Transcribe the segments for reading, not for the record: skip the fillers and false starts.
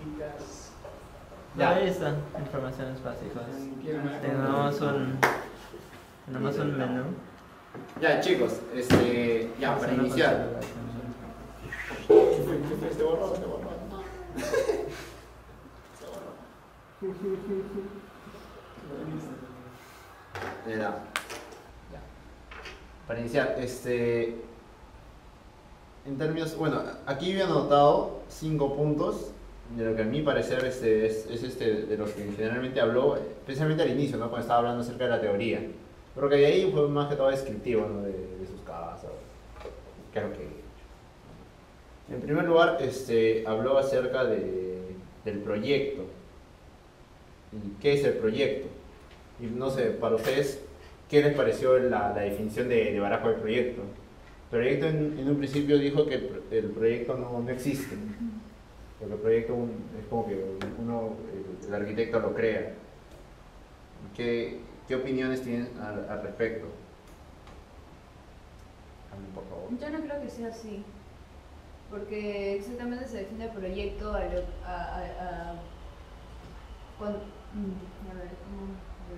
científicas. Ya. Ahí está, informaciones básicas. Tenemos un menú. Ya chicos, ya para iniciar. Este borró. Mira, ya. Para iniciar, en términos, bueno, aquí yo he anotado 5 puntos de lo que a mi parecer es de los que generalmente habló, especialmente al inicio, ¿no? Cuando estaba hablando acerca de la teoría. Pero que de ahí fue más que todo descriptivo, ¿no? de sus casos. Creo que. En primer lugar, habló acerca del proyecto. ¿Y qué es el proyecto? Y no sé, para ustedes, ¿qué les pareció la definición de Barajo del proyecto? El proyecto en un principio dijo que el proyecto no existe. Porque el proyecto es como que el arquitecto lo crea. ¿Qué opiniones tienen al respecto? Hablen, por favor. Yo no creo que sea así, porque exactamente se define el proyecto a ver, ¿cómo?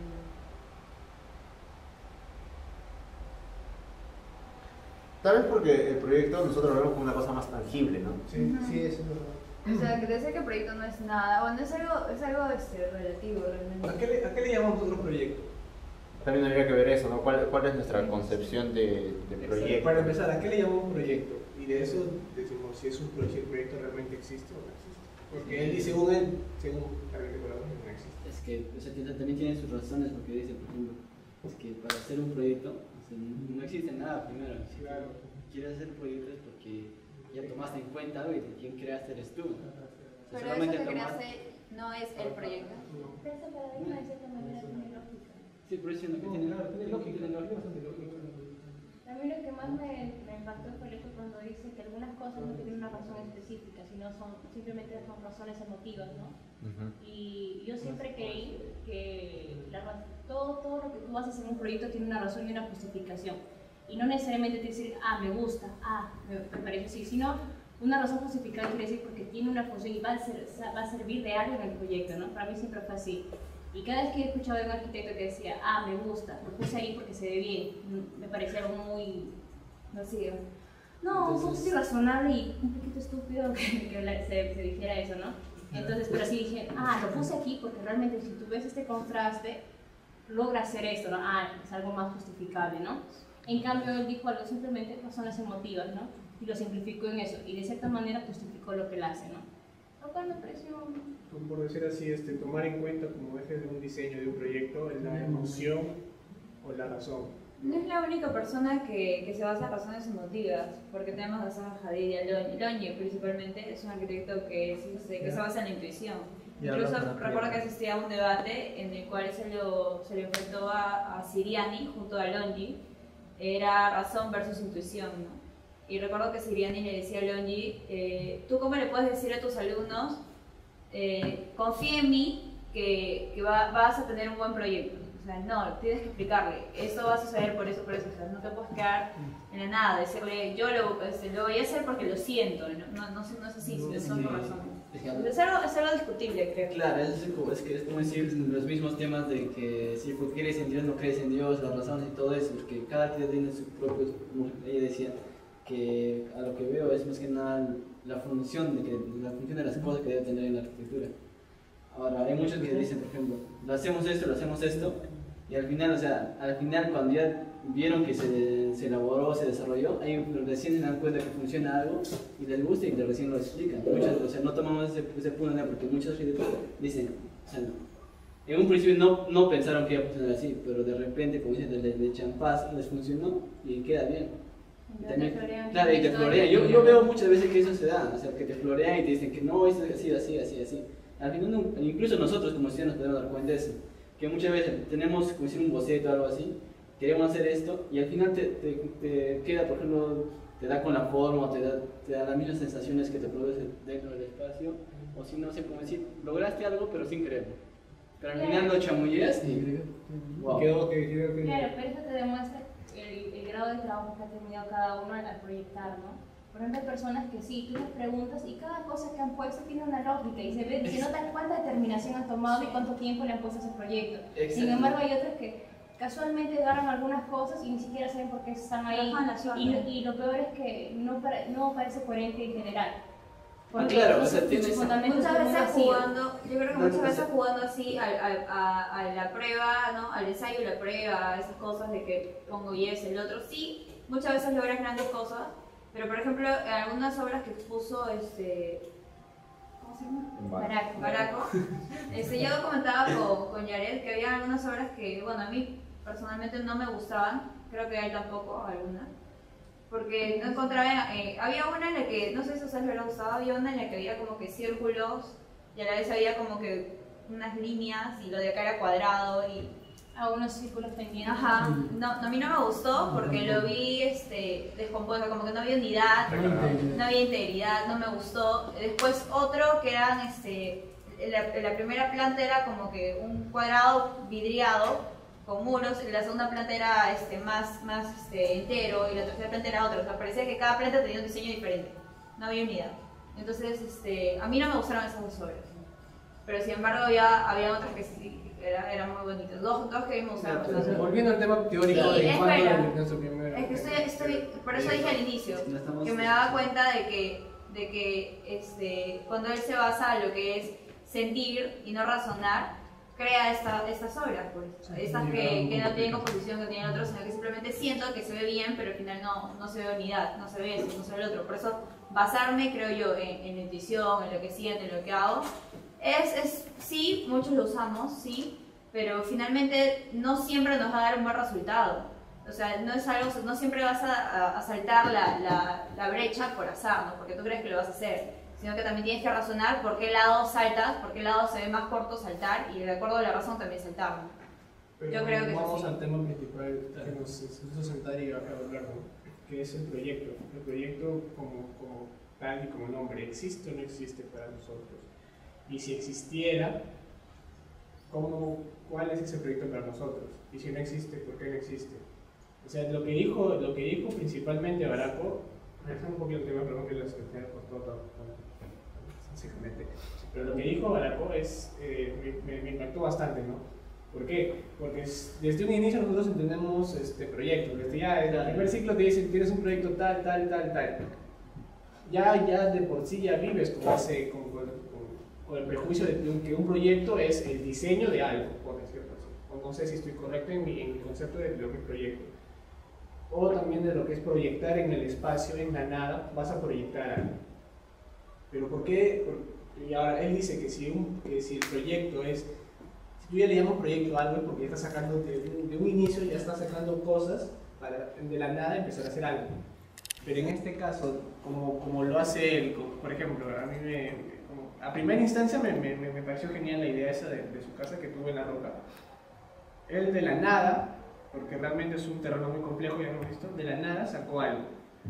Tal vez porque el proyecto nosotros lo vemos como una cosa más tangible, ¿no? Sí, sí, eso es verdad. O sea, que decir que el proyecto no es nada, bueno, es algo relativo realmente. ¿A qué le llamamos nosotros proyecto? También habría que ver eso, ¿no? ¿Cuál es nuestra concepción de proyecto? Para empezar, ¿a qué le llamamos proyecto? Y de eso decimos si el proyecto realmente existe o no existe. Porque él dice según la arquitectura, no existe. Es que o sea, también tiene sus razones, porque dice, por ejemplo, es que para hacer un proyecto o sea, no existe nada primero. Si Claro. quieres hacer proyectos es porque ya tomaste en cuenta algo y quien creaste eres tú. O sea, Pero eso que creaste no es el proyecto. Pero ese paradigma de cierta manera tiene lógica. Sí, por eso no, tiene lógica. A mí lo que más me impactó fue el hecho cuando dice que algunas cosas no tienen una razón específica, sino simplemente son razones emotivas, ¿no? Y yo siempre creí que todo lo que tú haces en un proyecto tiene una razón y una justificación. Y no necesariamente te decir, me gusta, me parece así, sino una razón justificada quiere decir porque tiene una función y va a servir de algo en el proyecto, ¿no? Para mí siempre fue así. Y cada vez que he escuchado de un arquitecto que decía, me gusta, lo puse ahí porque se ve bien, me parecía algo muy, no sé, un poco irrazonable y un poquito estúpido que se dijera eso, ¿no? Entonces, pero sí dije, lo puse aquí porque realmente si tú ves este contraste, logra hacer esto, ¿no? Es algo más justificable, ¿no? En cambio, él dijo algo simplemente razones emotivas, ¿no? Y lo simplificó en eso, y de cierta manera justificó lo que él hace, ¿no? Lo cual me pareció... Por decir así, tomar en cuenta como eje de un diseño, de un proyecto, la emoción o la razón. No es la única persona que se basa en razones emotivas, porque tenemos a Zaha Hadid y a Longi principalmente, es un arquitecto que se basa en la intuición. Incluso recuerdo que asistía a un debate en el cual se le enfrentó a Siriani junto a Longi, era razón versus intuición, ¿no? Y recuerdo que Siriani le decía a Longi, ¿tú cómo le puedes decir a tus alumnos, confía en mí que vas a tener un buen proyecto? O sea, no, tienes que explicarle, esto va a suceder por eso, o sea, no te puedes quedar en la nada, decirle, yo lo voy a hacer porque lo siento, no es así, sino son por razones. Es algo discutible, creo. Claro, es como decir los mismos temas de que si crees en Dios, no crees en Dios, las razones y todo eso, porque cada arquitecto tiene su propio, como ella decía, que a lo que veo es más que nada la función de las cosas que debe tener en la arquitectura. Ahora, hay muchos que dicen, por ejemplo, lo hacemos esto, y al final cuando ya vieron que se elaboró, se desarrolló, ahí recién se dan cuenta que funciona algo y les gusta y recién lo explican. Muchos, no tomamos ese punto, ¿no? Porque muchos arquitectos dicen, en un principio no pensaron que iba a funcionar así, pero de repente, como dicen, de champás les funcionó y queda bien. También, claro, y te florean. Yo veo muchas veces que eso se da, o sea, que te florean y te dicen que no, esto es así. Al final, incluso nosotros como ciudadanos nos podemos dar cuenta de eso, que muchas veces tenemos como decir un boceto o algo así, queremos hacer esto y al final te queda, por ejemplo, te da con la forma, te da las mismas sensaciones que te produce dentro del espacio, o si no sé cómo decir, lograste algo pero sin quererlo. Pero al final lo chamulleas y wow. Claro, pero eso te demuestra el grado de trabajo que ha tenido cada uno al proyectar, ¿no? Por ejemplo, hay personas que sí, tú les preguntas y cada cosa que han puesto tiene una lógica y se nota cuánta determinación han tomado y cuánto tiempo le han puesto a ese proyecto. Exacto. Sin embargo, hay otros que casualmente agarran algunas cosas y ni siquiera saben por qué están ahí. Y lo peor es que no parece coherente en general. Porque claro, o sea, sus tienes fundamentos Muchas son muy veces vacíos. jugando, yo creo que muchas veces jugando así a la prueba, ¿no? Al ensayo y la prueba, esas cosas de que pongo y es el otro, sí, muchas veces logras grandes cosas, pero por ejemplo, en algunas obras que expuso ¿cómo se llama? Baraco. Yo comentaba con Yared que había algunas obras que, bueno, a mí personalmente no me gustaban, creo que a él tampoco, algunas. Porque no encontraba, había una en la que, no sé si a ustedes les hubiera gustado, había una en la que había como que círculos y a la vez había como que unas líneas y lo de acá era cuadrado y... Algunos círculos pendientes. Ajá, no, a mí no me gustó porque lo vi descompuesto, como que no había unidad, no había integridad, no me gustó. Después otro que eran, la primera planta era como que un cuadrado vidriado con muros, y la segunda planta era más entero y la tercera planta era otra. O sea, parecía que cada planta tenía un diseño diferente, no había unidad. Entonces, a mí no me gustaron esas dos obras. Pero sin embargo había otras que sí eran muy bonitas. Dos que me gustaron bastante. Volviendo al tema teórico Sí, de es cuándo verdad. nuestro primer... Es que por eso dije al inicio, que me daba cuenta de que cuando él se basa en lo que es sentir y no razonar, crea estas obras, pues. Estas que no tienen composición, que tienen otro, sino que simplemente siento que se ve bien, pero al final no se ve unidad, no se ve eso, no se ve el otro. Por eso basarme, creo yo, en la intuición, en lo que siento, en lo que hago, sí, muchos lo usamos, sí, pero finalmente no siempre nos va a dar un buen resultado. O sea, no siempre vas a saltar la brecha por azar, ¿no? Porque tú crees que lo vas a hacer, sino que también tienes que razonar por qué lado saltas, por qué lado se ve más corto saltar, y de acuerdo a la razón también saltar, ¿no? Pero yo creo que vamos sí. al tema principal que nos hizo sentar y hablar, ¿no? Que es el proyecto. El proyecto como tal y como nombre, ¿existe o no existe para nosotros? Y si existiera, ¿cuál es ese proyecto para nosotros? Y si no existe, ¿por qué no existe? O sea, lo que dijo principalmente Baraco, regresando un poquito al tema, perdón que la secretaria cortó todo, básicamente, pero lo que dijo Baraco me impactó bastante, ¿no? ¿Por qué? Porque desde un inicio nosotros entendemos proyectos, desde el primer ciclo te dicen tienes un proyecto tal. Ya de por sí ya vives con el prejuicio de que un proyecto es el diseño de algo, por decirlo así. O no sé si estoy correcto en mi concepto de lo que es proyecto. O también de lo que es proyectar en el espacio, en la nada, vas a proyectar algo. Pero ¿por qué? Y ahora él dice que si el proyecto es, si tú ya le llamas proyecto a algo, es porque ya estás sacando de un inicio, ya estás sacando cosas para de la nada empezar a hacer algo. Pero en este caso, como lo hace él, por ejemplo, a mí a primera instancia me pareció genial la idea esa de su casa que tuvo en La Roca. Él de la nada, porque realmente es un terreno muy complejo, ya lo hemos visto, de la nada sacó algo.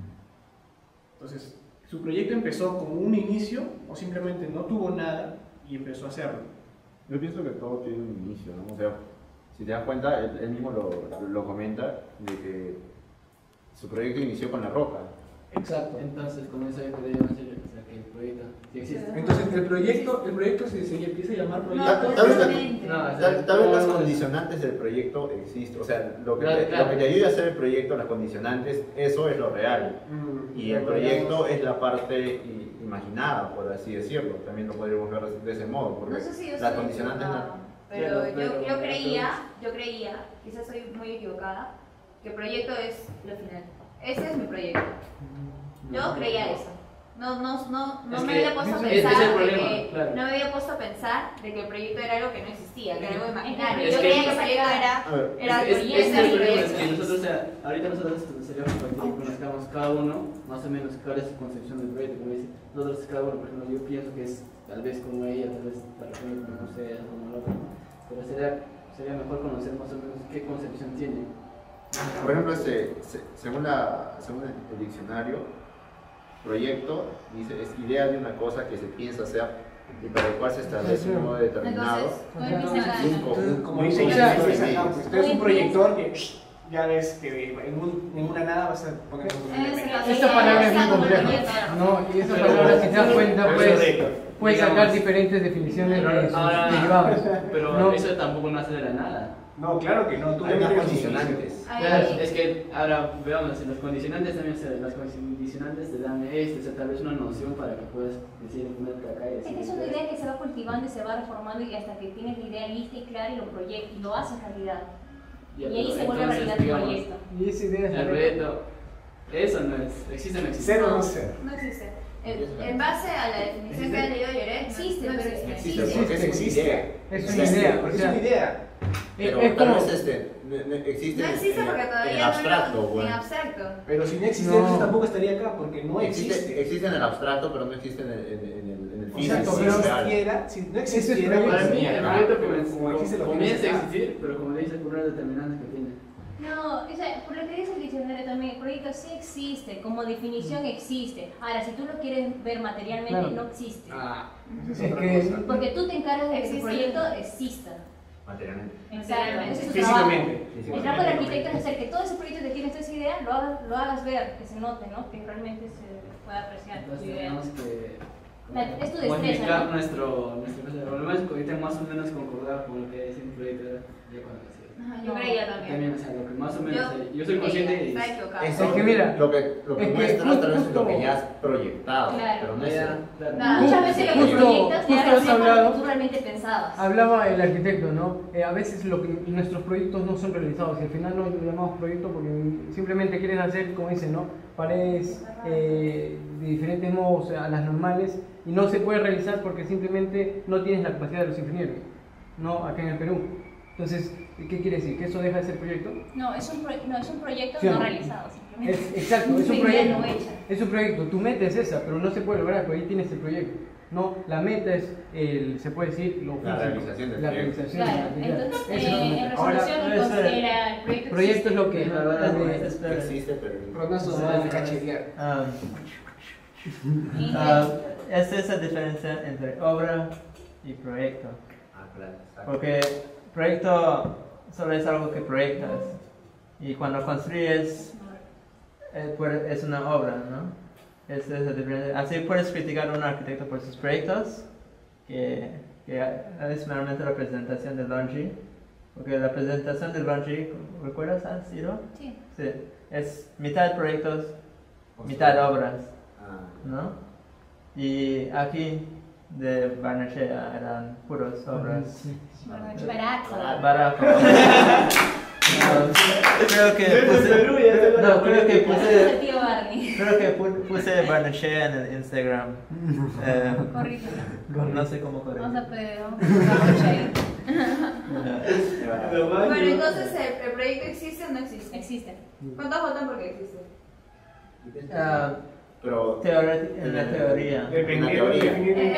Entonces, su proyecto empezó con un inicio o simplemente no tuvo nada y empezó a hacerlo. Yo pienso que todo tiene un inicio, ¿no? O sea, si te das cuenta, él mismo lo comenta, de que su proyecto inició con La Roca. Exacto. Entonces, con eso ya podría decir, o sea, que el proyecto sí existe. Entonces, el proyecto se empieza a llamar No, proyecto. totalmente. Tal vez las condicionantes del proyecto existen, o sea, lo que te ayuda a hacer el proyecto, las condicionantes, eso es lo real. Y el proyecto es la parte imaginada, por así decirlo. También lo podríamos ver de ese modo, porque No sé si yo las soy condicionantes equivocada, pero yo creía, quizás soy muy equivocada, que el proyecto es lo final. Ese es mi proyecto. Yo creía eso. No me había puesto a pensar no me había puesto a pensar de que el proyecto era algo que no existía, que era algo imaginario. Yo creía que el proyecto era es el problema, es que proyecto. nosotros, o sea, ahorita nosotros sería compartir y conozcamos cada uno, más o menos cuál es su concepción del proyecto, como dice, nosotros cada uno, por ejemplo, yo pienso que es tal vez como ella, tal vez para mí, no sé, como el otro, pero sería mejor conocer más o menos qué concepción tiene. Por ejemplo, según el diccionario, proyecto dice es idea de una cosa que se piensa hacer y para el cual se establece un modo determinado. Entonces, Entonces, como dice ella, es un proyector que ya ves que en una nada vas a poner un elemento. Esta palabra es muy compleja, ¿no? Y esa palabra, si te das cuenta, puedes sacar diferentes definiciones de sus derivados. Pero ¿no? eso tampoco nace de la nada. No, claro que no. Tú Hay más tienes condicionantes. Es que ahora veamos, los condicionantes también los condicionantes te dan o sea, tal vez una noción para que puedas decir acá y Es que es decir. una idea que se va cultivando y se va reformando y hasta que tienes la idea lista y clara y lo proyectas y lo haces realidad. Y ahí se vuelve realidad tu proyecto. Y esa idea es El proyecto, eso no es, existe o no existe. Ser o no ser. No existe. En base a la definición que ha leído Lloret, Existe, no pero existe. Existe porque es una idea. Es una idea, o Es sea, una idea. Pero es tal como- vez existe, No existe porque en todavía el no abstracto, lo, bueno. en abstracto. Pero si no existiera, No. entonces tampoco estaría acá, porque no existe. Existe en el abstracto, pero no existe en el O sea, físico. si en no el real. existiera, si no Ese es existiera, proyecto. Para mí, el proyecto como existe lo que comienza a existe. existir, pero como dice, por unas determinantes que tiene. No, o sea, por lo que dice el diccionario también, el proyecto sí existe, como definición existe. Ahora, si tú lo quieres ver materialmente, Claro. no existe. Ah, Es esa es otra que- cosa. Porque tú te encargas de que tu Existe. proyecto exista. Materialmente. Exacto, ese es tu trabajo. Físicamente. El trabajo del arquitecto es hacer que todo ese proyecto que tienes, toda esa idea, lo hagas ver, que se note, ¿no? Que realmente se pueda apreciar tu Entonces idea. tenemos que Es tu destreza, modificar ¿no? nuestro cosa. Por lo menos ahorita más o menos concordar con lo que es un proyecto ya cuando decía. Ajá, yo creía también. También, o sea, lo que más o menos yo soy creía, consciente y está equivocado. Eso, Es que mira, lo que es que muestra tal vez es justo- lo que ya has proyectado, Claro. pero no es ya, Nada. Muchas veces lo que Justo- proyectas te justo hace has ser hablado- lo que tú realmente pensabas. hablaba el arquitecto, ¿no? A veces nuestros proyectos no son realizados y al final no los llamamos proyectos porque simplemente quieren hacer, como dicen, ¿no? Paredes de diferentes modos a las normales y no se puede realizar porque simplemente no tienes la capacidad de los ingenieros, ¿no? Acá en el Perú. Entonces, ¿qué quiere decir? ¿Que eso deja de ser proyecto? No, es un proyecto Sí, no no. realizado, simplemente. Exacto, es un Una idea proyecto. no hecha. Es un proyecto, tu meta es esa, pero no se puede lograr, pero ahí tienes el proyecto. No, la meta es, se puede decir, lo La físico, realización del la proyecto. realización Claro, del material. entonces Esa es la en meta. resolución Ahora, considera el proyecto Proyecto es lo que Existe, pero Pero no son de cachetear. Es esa diferencia entre obra y proyecto. Ah, claro, exacto. Porque proyecto solo es algo que proyectas. Y cuando construyes, es una obra, ¿no? Es esa diferencia. Así puedes criticar a un arquitecto por sus proyectos, que es meramente la presentación del launching. Porque la presentación del launching, ¿recuerdas, Ciro? Sí. Sí. Es mitad proyectos, mitad obras, Ah, ¿no? Y aquí de Barnechea eran puros obras. Barato. Barato. Creo que puse. No, creo que Ese es el puse. tío Barney. Creo que puse Barnechea en el Instagram. Corrígeme. No sé cómo corregir. Vamos a poner ahí. Bueno, entonces, ¿el proyecto existe o no existe? Existe. ¿Cuántos votan porque existe? pero En la teoría. en la teoría.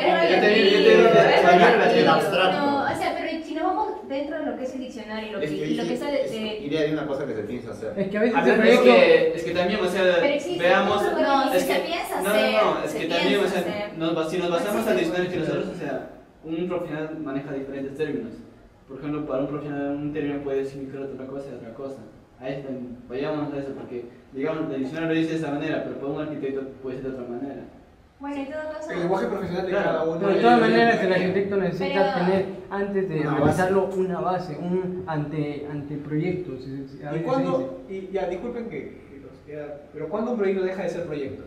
El El abstracto. No, o sea, pero si nos vamos dentro de lo que es el diccionario Es que y lo que está de. idea de una cosa que se piensa hacer. Es que a veces el Hablando proyecto... es que también, o sea, Pero existe, veamos. no, es si que, se piensa no, hacer, no, es se que también, o piensa sea, hacer. si nos basamos No al existe diccionario que mucho. nosotros, o sea, un profesional maneja diferentes términos. Por ejemplo, para un profesional un término puede significar otra cosa y otra cosa. Ahí vayamos a eso, porque, digamos, el diccionario lo dice de esa manera, pero para un arquitecto puede ser de otra manera. Bueno, en todo caso. El lenguaje profesional de Claro. cada uno. Pero de todas maneras el arquitecto necesita Pero- tener, antes de Una realizarlo, una base, un anteproyecto. A ¿Y veces se dice. cuándo? Y ya, disculpen pero ¿cuándo un proyecto deja de ser proyecto?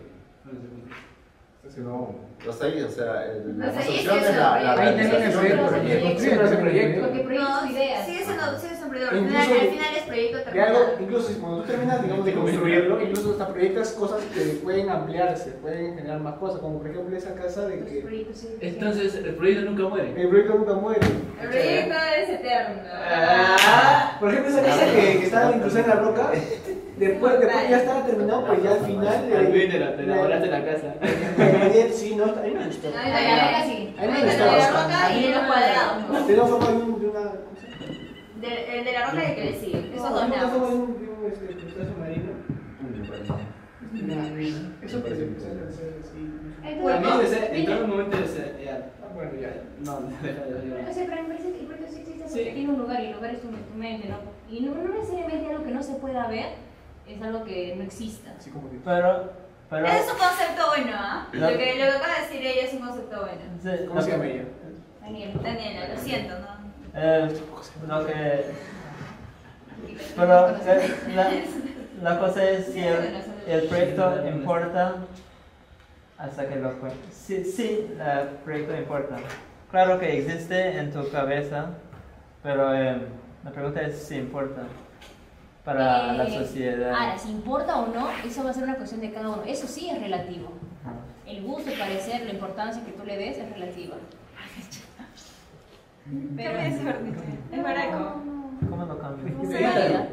No, los ahí, o sea, la Los ahí construcción es es la eso, Ahí también el realización proyecto, del porque Siempre hace proyecto. Porque proyectos No, y ideas. sigue siendo un proyecto. Incluso- Al final es proyecto De terminado. algo, incluso cuando tú terminas, digamos, de construirlo, incluso hasta proyectas cosas que pueden ampliarse, pueden generar más cosas, como por ejemplo esa casa de Los que proyectos sí. Entonces, el proyecto nunca muere. el proyecto nunca muere. El proyecto es eterno. Por ejemplo, esa casa que estaba incluso en la roca, después ya estaba terminado, pues ya al final. Al fin te enamoraste de la casa. Sí, no, a mí me gustó. Ay, Ay, ay, ahora sí. A mí me El de gustó la bastante. roca y de los cuadrados. ¿no? Tiene forma de una. El de la roca y el que le sigue. Esos dos Tiene forma lados. de un crustáceo marino. Eso parece que Entonces, También, o sea, en todo momento, o sea, ya. bueno, ya. No, deja. o sea, pero me parece que el proyecto sí existe porque Sí. tiene un lugar y el lugar es tu mente, ¿no? Y no necesariamente algo que no se pueda ver es algo que no exista. Así como que... Pero Es un concepto bueno, ¿ah? No. Lo que acaba de decir ella es un concepto bueno. sí, ¿Cómo se llama ella? Daniela, lo siento, ¿no? lo que pero la cosa es si el proyecto importa hasta que lo cuente. Sí, el proyecto importa. Claro que existe en tu cabeza, pero la pregunta es si importa para la sociedad. Ahora, si importa o no, eso va a ser una cuestión de cada uno. Eso sí es relativo. El gusto, el parecer, la importancia que tú le des es relativa. Pero es baraco. ¿Cómo lo cambio? Es válida.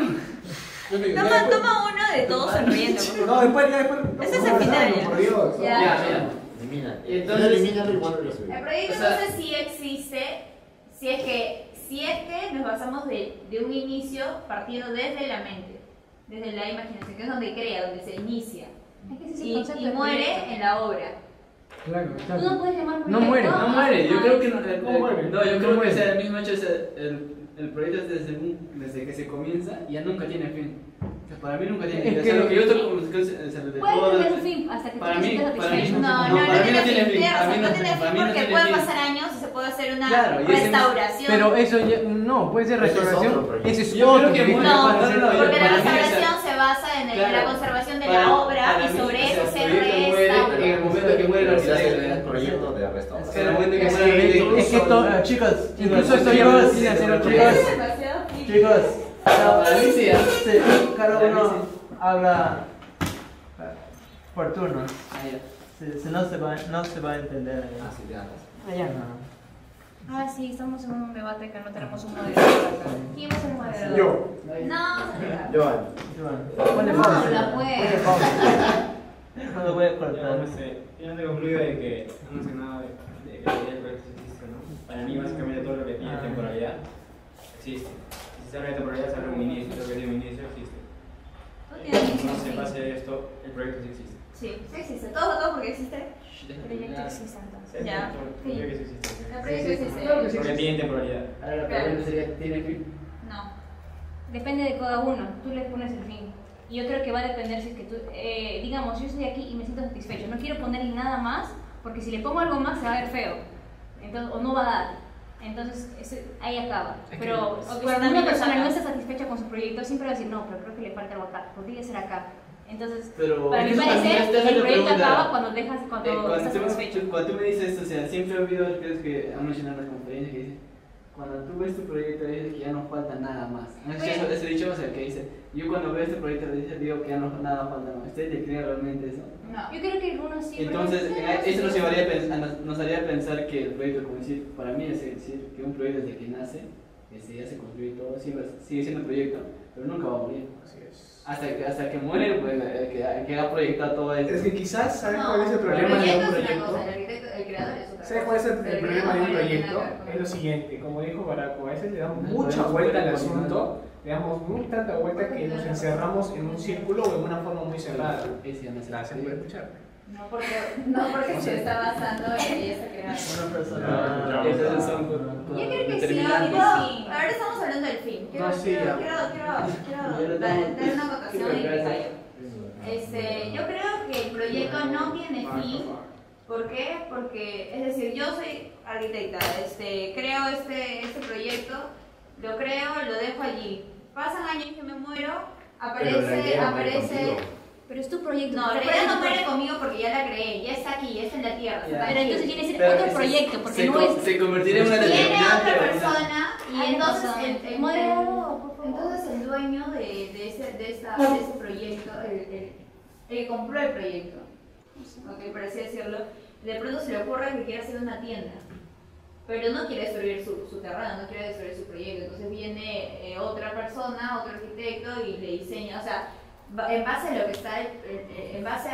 Toma uno de todos sonriendo. por favor. No, después. Eso es el final, ya. Por Dios. Ya. Elimina. Entonces- Elimínalo y vuelve a subir. El proyecto O sea- entonces sí existe si es que nos basamos de un inicio partiendo desde la mente, desde la imaginación, que es donde crea, donde se inicia. Es que ese es el Y concepto del muere proyecto. en la obra. Claro, Tú exacto. no puedes llamar No proyecto muere, No muere, yo creo que no. ¿Cómo muere? No, yo No creo que muere. o sea, el mismo hecho es el proyecto es desde que se comienza y ya nunca tiene fin. O sea, para mí nunca tiene fin. Es O sea, que- lo que yo estoy como de Puede todo. tener un fin hasta que Para tú te mí- sientas para mí- satisfecho. No, No, para mí no tiene fin. Tienes razón, Para mí no no tiene tiene- para fin mí no porque tiene pueden fin. pasar años y se puede hacer una Claro, y ese- restauración. Pero eso ya, no, puede ser Ese es restauración. otro proyecto. Ese es Yo otro creo que proyecto. No, Puede ser- porque la para mí, o sea, restauración se basa en claro, la conservación de para- la obra para y mí, sobre o sea, eso el se proyecto muere restaura. en el momento que muere el Pero si hace arquitecto. un proyecto de Es que restauración. en el momento que Es muere el que, arquitecto. es que Chicos, incluso esto ya va sin hacer otro Chicos. Es demasiado difícil. Chicos, Para mí sí, ¿ah? sí, cada Para mí uno sí. habla por turnos. Ah, ya. Si no se va a entender. Ah, sí, ya. Allá. Ah, sí, estamos en un debate que no tenemos un moderador acá. ¿Quién va a ser el moderador? Yo. No, Joan. Ponle no, pausa. la puede. No lo voy a Yo cortar. no sé, yo no he concluido de que no sé nada de que el proyecto existe, ¿no? Para mí básicamente todo lo que tiene temporalidad existe. Si se habla de temporalidad, se habla de un inicio, lo que tiene un inicio existe. No tiene No ningún se fin. pase de esto, el proyecto sí existe. Sí, sí existe. Todo porque existe. El proyecto existe entonces. Sí, Ya. yo creo que sí existe. El proyecto existe. Claro que sí. Porque tiene temporalidad. Ahora la pregunta sería, ¿tiene fin? No. Depende de cada uno, tú le pones el fin. Y yo creo que va a depender si es que tú, digamos, yo estoy aquí y me siento satisfecho, no quiero ponerle nada más, porque si le pongo algo más se va a ver feo, entonces, o no va a dar. Entonces, ahí acaba. Pero cuando una persona no está satisfecha con su proyecto, siempre va a decir, no, pero creo que le falta algo acá, podría ser acá. Entonces, Pero, para mi eso parecer, también te hace el la proyecto pregunta. acaba cuando estás satisfecho. Cuando tú me dices esto, o sea, siempre he oído que han mencionado en las conferencias que dicen, cuando tú ves tu proyecto dices que ya no falta nada más. ¿No has escuchado ese dicho? O sea, que dice, yo cuando veo este proyecto digo que ya no nada falta más. ¿Ustedes le creen realmente eso? No. Yo creo que algunos sí. pero Entonces, no, eso nos haría pensar que el proyecto, como decir, para mí es decir, que un proyecto desde que nace, que ya se construye todo, sigue siendo un proyecto, pero nunca va a morir. Así es. Hasta que muere, pues, que ha proyectado todo esto. Es que quizás, ¿sabes No, cuál es el el problema de un proyecto es una proyecto? cosa, el creador es otra ¿Sabes cosa. cuál es el problema de un proyecto? Es lo Es siguiente, como dijo Baraco, a veces le damos No mucha podemos vuelta al poner asunto, le damos muy tanta vuelta que nos encerramos en un círculo o en una forma muy cerrada. Ese ya no es el Gracias por proyecto. escucharme. No porque se está basando en que ya está creado. Una persona. Esos son Yo creo que sí, determinantes. ahora estamos hablando del fin. Quiero No, sí, ya. dar una acotación y que callo. Yo creo que el proyecto no tiene fin. ¿Por qué? Porque, es decir, yo soy arquitecta, creo este proyecto, lo creo, lo dejo allí. Pasan años y yo me muero, aparece. Pero es tu proyecto. No, la recuerda idea no tu muere proyecto. conmigo porque ya la creé, ya está aquí, ya está en la tierra. Ya. está Pero aquí. entonces tiene que ser Pero otro ese- proyecto, porque se no co- es. se convertiría en una Viene determinante. otra ¿no? persona y Ay, entonces el moderador, por favor. entonces el dueño de ese proyecto, el que compró el proyecto, ok, por así decirlo, de pronto se le ocurre que quiere hacer una tienda, pero no quiere destruir su terreno, no quiere destruir su proyecto, entonces viene otra persona, otro arquitecto y le diseña, o sea, en base a lo que está, en base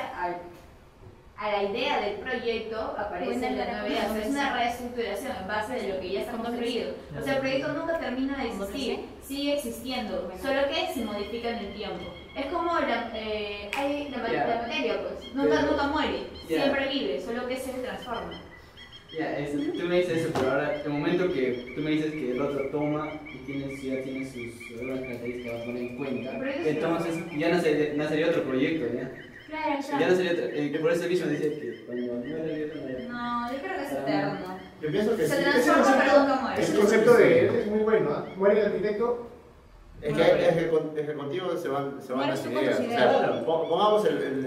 a la idea del proyecto aparece la nueva idea, o sea, es una reestructuración en base de lo que ya está construido. O sea, el proyecto nunca termina de existir, sigue existiendo, solo que se modifica en el tiempo. Es como la materia, pues, nunca muere, Ya. siempre vive, solo que se transforma. Ya, tú me dices eso, pero ahora, el momento que tú me dices que el otro toma y ya tiene sus características que va a poner en cuenta, entonces ya nacería otro proyecto, ¿ya? Claro, Ya claro. nacería otro, por eso mismo decía que cuando muere el otro, No, yo creo que es eterno. Yo pienso que Se sí. transforma pero nunca muere. Ese concepto es muy bueno, ¿ah? Muere el arquitecto. Es que contigo se van Mueres las tú con ideas. tus O sea, ideas. pongamos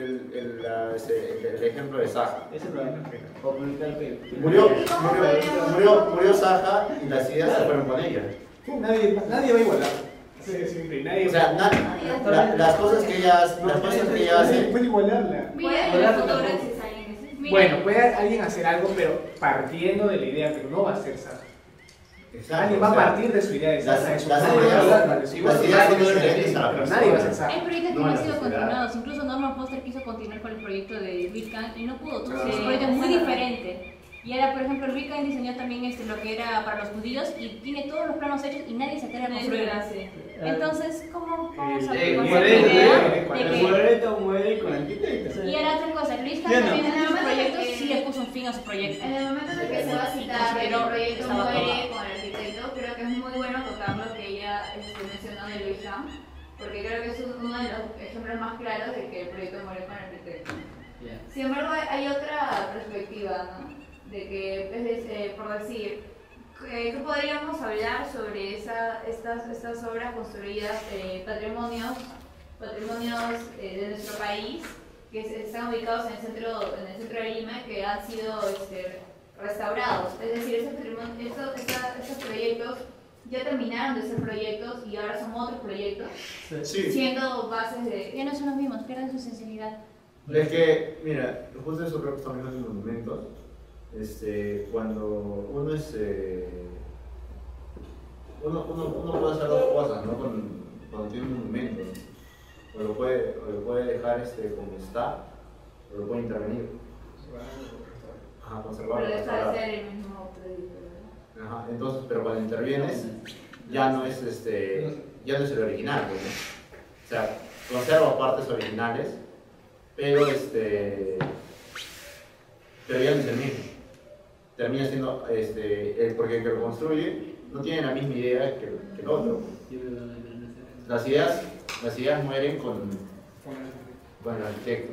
el ejemplo de Saja. ese problema. O publicar el pelo. Murió Saja y las ideas se fueron con ella. Nadie va a igualar. Sí, siempre, nadie O sea, las cosas que ella hace. puede igualarla. Mira, en el futuro existe alguien que sí. Bueno, puede alguien hacer algo, pero partiendo de la idea, pero no va a ser Saja. Alguien va a partir de su idea de Saja. Las Eso ideas nadie va a hablar de su las igual. ideas son diferentes a la Pero nadie va a ser persona. Hay Saja. proyectos que No no a han la sido sociedad. continuados, incluso Norman Foster quiso continuar con el proyecto de Bitcoin y no pudo, tuvo Sí. un proyecto muy diferente. Y era, por ejemplo, Bitcoin diseñó también lo que era para los judíos y tiene todos los planos hechos y nadie se atreve a construir. Entonces, ¿cómo vamos a muere, con esa idea de el que... muerto muere con el arquitecto. Y era otra cosa, Luis Ya no. también en sus En el proyectos momento sí le puso un fin a su proyecto. En el momento en el que se va a citar que el proyecto Estaba muere todo. con el arquitecto, creo que es muy bueno tocar lo que ella mencionó de Luis Ham, porque creo que es uno de los ejemplos más claros de que el proyecto muere con el arquitecto. Ya. Sin embargo, hay otra perspectiva, ¿no? De que, por decir, ¿qué podríamos hablar sobre estas obras construidas, patrimonios de nuestro país, que están ubicados en el centro de Lima, que han sido restaurados? Es decir, estos proyectos ya terminaron de ser proyectos y ahora son otros proyectos, Sí. siendo bases de... Ya no son los mismos, pierden su sensibilidad. Es que, mira, justo eso creo que estamos viendo en los monumentos. Cuando uno es. Uno puede hacer dos cosas, ¿no? Cuando tiene un monumento. O lo puede dejar como está, o lo puede intervenir. Ajá, conservarlo. Pero deja de restaurar. ser el mismo proyecto, ¿verdad? Ajá, entonces, pero cuando intervienes, ya no es el original, pues, ¿no? O sea, conserva partes originales, pero pero ya no es el mismo. Termina siendo, porque el que lo construye no tiene la misma idea que el otro. Las ideas mueren con el arquitecto.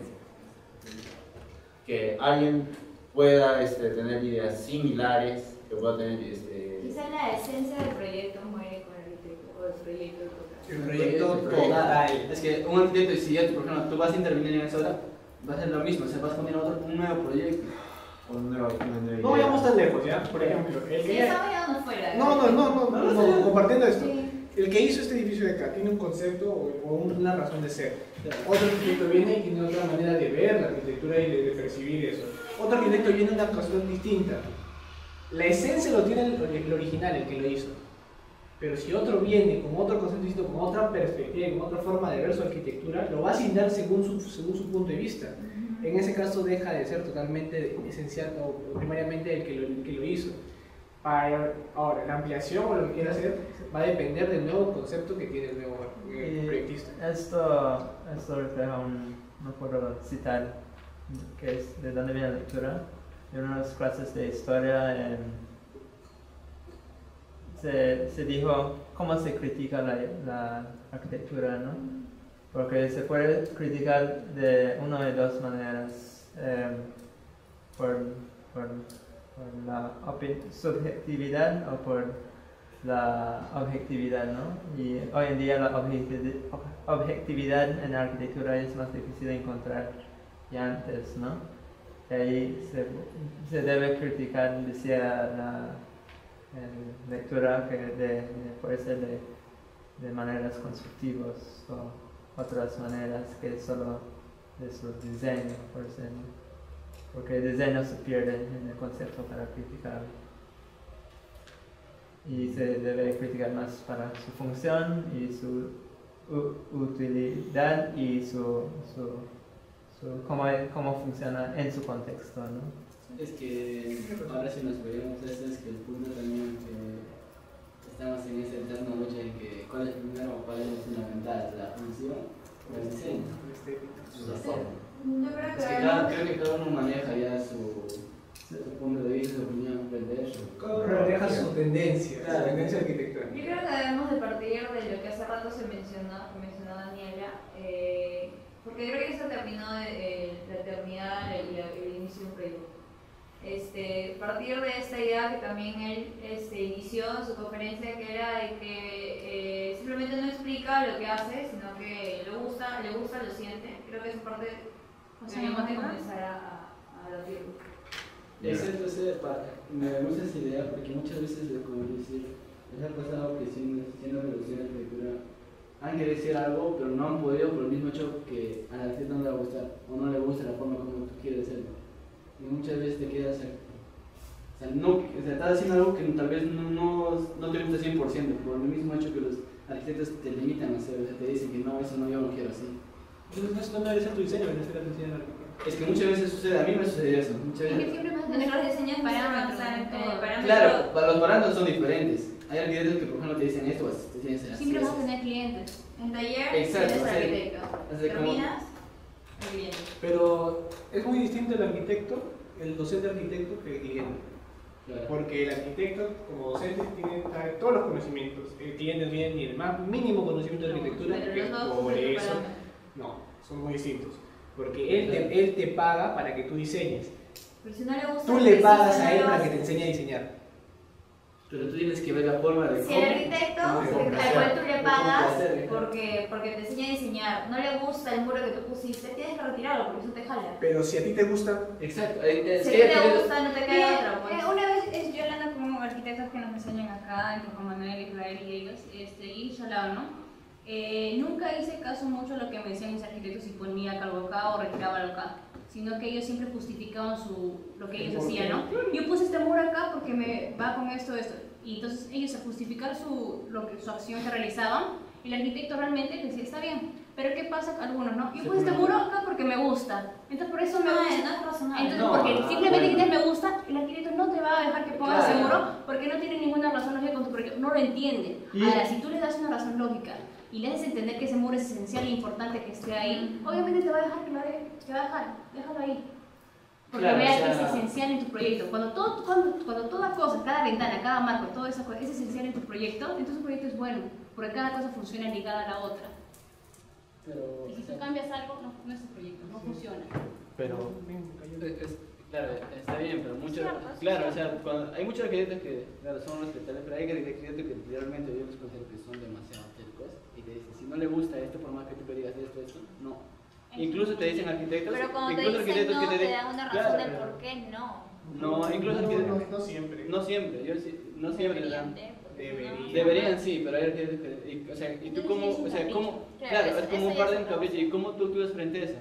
Que alguien pueda tener ideas similares, que pueda tener Quizá la esencia del proyecto muere con el arquitecto o el proyecto total. El proyecto total. Es que un arquitecto, si ya, por ejemplo, tú vas a intervenir en esa obra, va a ser lo mismo, o sea, vas a poner un nuevo proyecto. No vayamos tan lejos, ¿ya? Por ejemplo, el Sí, que... estamos quedando fuera. No, compartiendo esto. Sí. El que hizo este edificio de acá tiene un concepto o una razón de ser. Otro arquitecto viene y tiene otra manera de ver la arquitectura y de percibir eso. Otro arquitecto viene de una cuestión distinta. La esencia lo tiene el original, el que lo hizo. Pero si otro viene con otro concepto distinto, con otra perspectiva, con otra forma de ver su arquitectura, lo va a asignar según su punto de vista. En ese caso deja de ser totalmente esencial o primariamente el que lo hizo. Ahora, la ampliación o lo que quiera hacer va a depender del nuevo concepto que tiene el nuevo proyectista. Esto refleja no puedo citar, que es de dónde viene la lectura, de unas clases de historia. Se dijo cómo se critica la arquitectura, ¿no? Porque se puede criticar de una de dos maneras, por la subjetividad o por la objetividad, ¿no? Y hoy en día la objetividad en la arquitectura es más difícil de encontrar que antes, ¿no? Y ahí se debe criticar, decía la lectura, que puede ser de maneras constructivas o otras maneras que solo de su diseño, por ejemplo. Porque el diseño se pierde en el concepto para criticarlo. Y se debe criticar más para su función y su utilidad y cómo funciona en su contexto, ¿no? Es que ahora si nos veíamos eso, es que el punto también que estamos en esa eterna lucha de que cuál es primero o cuál es fundamental, la función o el diseño. La forma. Yo creo Es que creo que cada uno maneja ya Su punto de vista, su opinión, aprender. Pero deja su tendencia, Claro. su tendencia arquitectónica. Yo creo que debemos de partir de lo que hace rato se mencionó Daniela, porque creo que eso terminó la eternidad y el inicio de un proyecto. Partir de esta idea que también él inició en su conferencia, que era de que simplemente no explica lo que hace, sino que le gusta, lo siente. Creo que esa parte deberíamos de comenzar a debatirlo. Exacto, me gusta esa idea porque muchas veces, como decir, les ha pasado que siendo reducción de arquitectura han querido decir algo, pero no han podido por el mismo hecho que al arquitecto no le va a gustar o no le gusta la forma como tú quieres hacerlo. Y muchas veces te quedas, estás haciendo algo que tal vez no te gusta 100%, por el mismo hecho que los arquitectos te limitan a hacer, o sea, te dicen que no, eso no, yo no quiero así. Entonces no debe ser tu diseño, debe ser el diseño del arquitecto. Es que muchas veces sucede, a mí me sucede eso. Muchas Es que veces, siempre vas a tener los diseños Parámetros, parámetros. claro, para los parámetros son diferentes. Hay arquitectos que por ejemplo te dicen esto, te tienes que hacer así. Siempre vas a tener clientes. En taller Exacto, eres o sea, arquitecto. o sea, como- Terminas, el cliente. Pero es muy distinto el arquitecto, el docente arquitecto que el cliente. Claro. Porque el arquitecto, como docente, trae todos los conocimientos. El cliente no tiene ni el más mínimo conocimiento de arquitectura. Pero que los dos por son eso, parámetros. no, son muy distintos. Porque él te paga para que tú diseñes. Pero si no le gusta. Tú le pagas no a le él vas para que te enseñe a diseñar. Pero tú tienes que ver la forma de Si el arquitecto, ¿Cómo? al cual tú le ¿Cómo pagas placer? porque te enseña a diseñar, no le gusta el muro que tú pusiste, tienes que retirarlo porque eso te jala. Pero si a ti te gusta, Exacto. Si a ti te gusta, no te queda otra. Pues. Una vez yo hablando con arquitectos que nos enseñan acá, entre Juan Manuel, Israel y ellos, y yo hablaba, ¿no? Nunca hice caso mucho a lo que me decían mis arquitectos si ponía algo acá o retiraba algo acá, sino que ellos siempre justificaban lo que ellos hacían, ¿no? Yo puse este muro acá porque me va con esto. Y entonces ellos a justificar su acción que realizaban, y el arquitecto realmente decía, está bien, pero ¿qué pasa con algunos, no? Yo puse este muro acá porque me gusta, entonces por eso me gusta. No es razonable. Entonces, No, porque simplemente bueno. dices me gusta, el arquitecto no te va a dejar que pongas Claro. ese muro porque no tiene ninguna razón lógica con tu proyecto, no lo entiende. Y- Ahora, si tú le das una razón lógica y le haces entender que ese muro es esencial e importante que esté ahí, obviamente te va a dejar que lo haga, te va a dejar, déjalo ahí. Porque Claro, vea o sea- que es esencial en tu proyecto. Cuando toda cosa, cada ventana, cada marco, toda esa cosa es esencial en tu proyecto, entonces tu proyecto es bueno, porque cada cosa funciona ligada a la otra. Pero, Y si tú cambias algo, no es tu proyecto, no funciona. Pero claro, está bien, pero muchos, claro, o sea, hay muchos arquitectos que, claro, son respetables, pero hay arquitectos que realmente yo los considero que son demasiado tercos y te dicen, si no le gusta esto, por más que tú le digas esto, no. Incluso te dicen arquitectos, Pero cuando te incluso dicen arquitectos no, que te te dan una razón claro, del por qué no. no, incluso arquitectos, no siempre. no siempre, no siempre le dan. Deberían. Deberían, sí, pero hay arquitectos que, o sea, y tú cómo, o sea, cómo, claro, es como un par de caprichos, y cómo tú actúas frente a eso.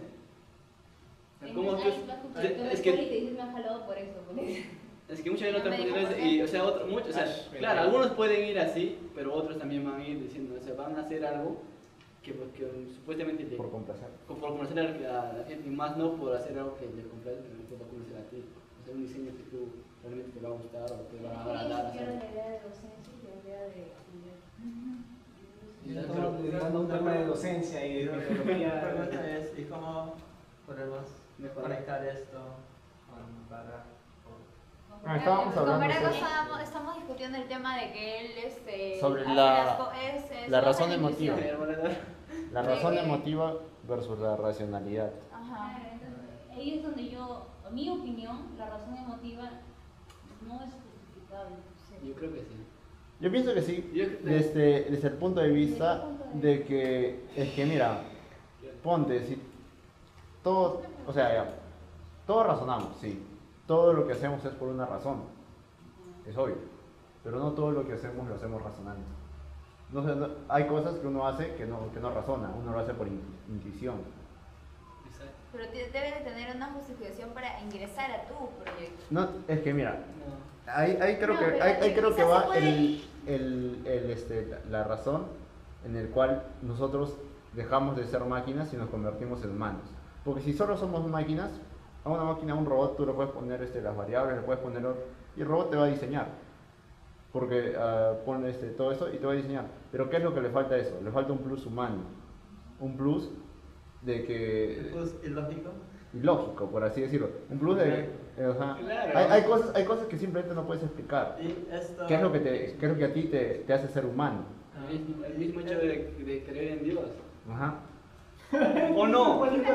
O sea, ¿cómo tú, es que, te dices me han jalado por eso. es que muchas veces no No me te dijo funcionan, por y, o sea, o sea, Ah, claro, algunos pueden ir así, pero otros también van a ir diciendo, o sea, van a hacer algo que supuestamente le, por complacer. por complacer a la gente, y más no por hacer algo que le complace, que no te va a complacer a ti. O sea, un diseño que tú realmente te va a gustar o te va a agradar. la idea de docencia y la idea de Ya estamos dedicando a un tema de docencia y de La metodología. pregunta es, ¿y cómo podemos Mejorar. conectar esto con Barra? Estábamos Con hablando Maraco sobre- estamos discutiendo el tema de que él Sobre hace la- las la es razón la emotiva. intuición. La De razón que- emotiva versus la racionalidad. Ajá. ahí es donde yo, en mi opinión, la razón emotiva no es justificable. Yo creo que sí. Yo pienso que sí, Yo- desde el punto de vista de que, es que mira, ponte, si todo, o sea, ya, todos razonamos, sí, todo lo que hacemos es por una razón, es obvio, pero no todo lo que hacemos lo hacemos razonando. No sé, hay cosas que uno hace que no razona, uno lo hace por intuición. Exacto. Pero debes de tener una justificación para ingresar a tu proyecto. No, es que mira, No. ahí creo No, que, pero ahí creo que quizás va se puede- la razón en el cual nosotros dejamos de ser máquinas y nos convertimos en humanos. Porque si solo somos máquinas, a una máquina, a un robot, tú le puedes poner las variables, le puedes poner y el robot te va a diseñar. Porque pone todo eso y te va a diseñar. Pero ¿qué es lo que le falta a eso? Le falta un plus humano. Un plus de que... ¿Es ilógico? ilógico, por así decirlo. Un plus Ajá. Claro. Hay cosas que simplemente no puedes explicar. Y esto... ¿Qué es lo que a ti te hace ser humano? El mismo hecho de creer en Dios. Ajá. ¿O no? Por ahí,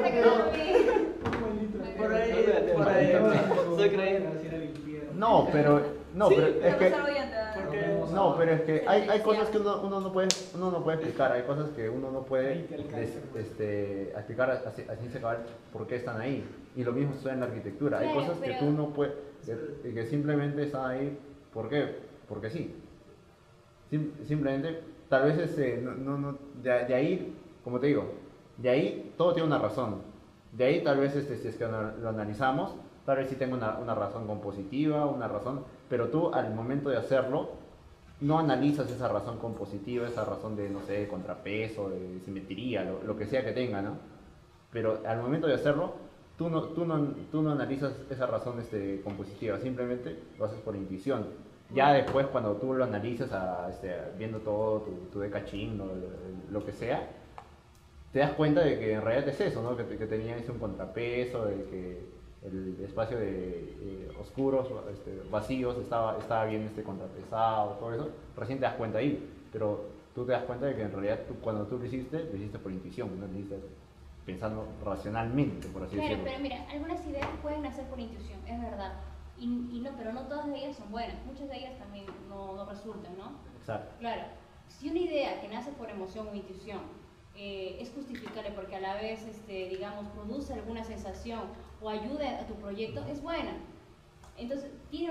Soy creyente. No, pero es que porque pero es que hay cosas que uno no puede explicar, hay cosas que uno no puede explicar a ciencia cabal por qué están ahí. Y lo mismo sucede en la arquitectura. Hay Claro, cosas que pero- tú no puedes, que simplemente están ahí, ¿por qué? Porque sí. Simplemente, tal vez de ahí, como te digo, de ahí todo tiene una razón. De ahí tal vez si es que lo analizamos, tal vez sí tenga una razón compositiva, una razón, pero tú al momento de hacerlo no analizas esa razón compositiva, esa razón de, no sé, de contrapeso, de simetría, lo que sea que tenga, ¿no? Pero al momento de hacerlo, tú no analizas esa razón compositiva, simplemente lo haces por intuición. Ya después, cuando tú lo analizas, viendo todo tu decachín, lo que sea, te das cuenta de que en realidad es eso, ¿no? Que tenía un contrapeso, de que el espacio de oscuros, vacíos, estaba bien contrapesado, todo eso. Recién te das cuenta ahí, pero tú te das cuenta de que en realidad cuando tú lo hiciste por intuición, no lo hiciste pensando racionalmente, por así Claro, decirlo. pero mira, algunas ideas pueden nacer por intuición, es verdad. Pero no todas de ellas son buenas. Muchas de ellas también no resultan, ¿no? Exacto. Claro, si una idea que nace por emoción o intuición es justificable porque a la vez, digamos, produce alguna sensación o ayuda a tu proyecto, es buena. Entonces,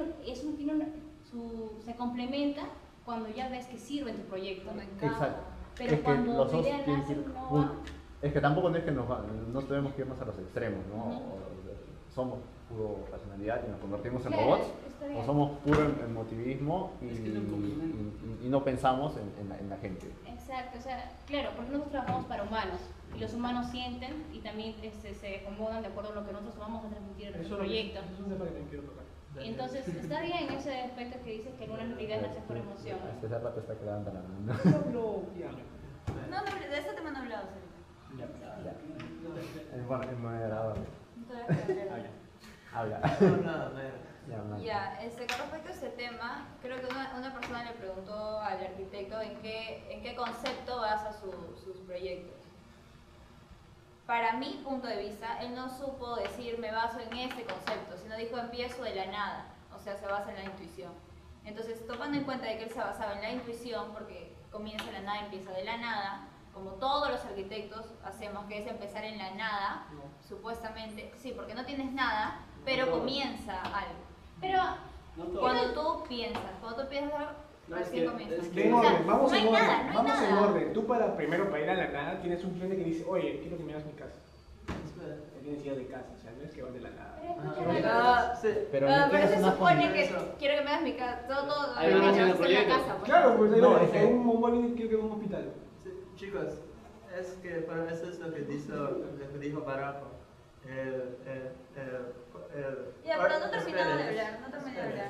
se complementa cuando ya ves que sirve en tu proyecto. Exacto. Pero Es que cuando los tu dos idea tienen nace, que ir no juntos. va. Es que tampoco no es que no tenemos que irnos a los extremos, ¿no? Ujú. O somos puro racionalidad y nos convertimos en Claro, robots, está o bien. somos puro emotivismo Es que es un complemento. y no pensamos en la gente. Exacto, o sea, claro, porque nosotros trabajamos para humanos y los humanos sienten y también se acomodan de acuerdo a lo que nosotros vamos a transmitir en nuestro proyecto. Eso es un tema que también quiero tocar. Entonces, está bien ese aspecto que dices que algunas ideas nacen por emoción. Este rato está quedando la mano. No, de este tema no hablamos ahorita. Bueno, el moderador. Habla. Ya, habla. Ya, con respecto a este tema, creo que una persona le preguntó al arquitecto en qué concepto basa sus proyectos. Para mi punto de vista, él no supo decir me baso en este concepto, sino dijo empiezo de la nada, o sea, se basa en la intuición. Entonces, tomando en cuenta de que él se basaba en la intuición, porque comienza de la nada, empieza de la nada, como todos los arquitectos hacemos, que es empezar en la nada, supuestamente, sí, porque no tienes nada, pero comienza algo. Pero No todo. cuando tú piensas algo, No, es recién que- comienza. es que- En O sea, orden, vamos no hay en orden, nada, no hay vamos en nada. orden. Tú para ir a la nada tienes un cliente que dice, oye, quiero que me hagas mi casa. Tienes ideas de casa, o sea, no es que vas de la nada. Pero escucha Ah, algo. Ah, sí. Pero Ah, le pero tienes se una supone que eso. quiero que me hagas mi casa, todo Ahí van obviamente haciendo vas a hacer la proyectos. casa, pues. Claro, pues No, es en que- un bombón quiero que un hospital. Sí, chicos, es que para eso es lo que dijo Barajo. Ya, pero no terminaba de hablar, no terminé de hablar.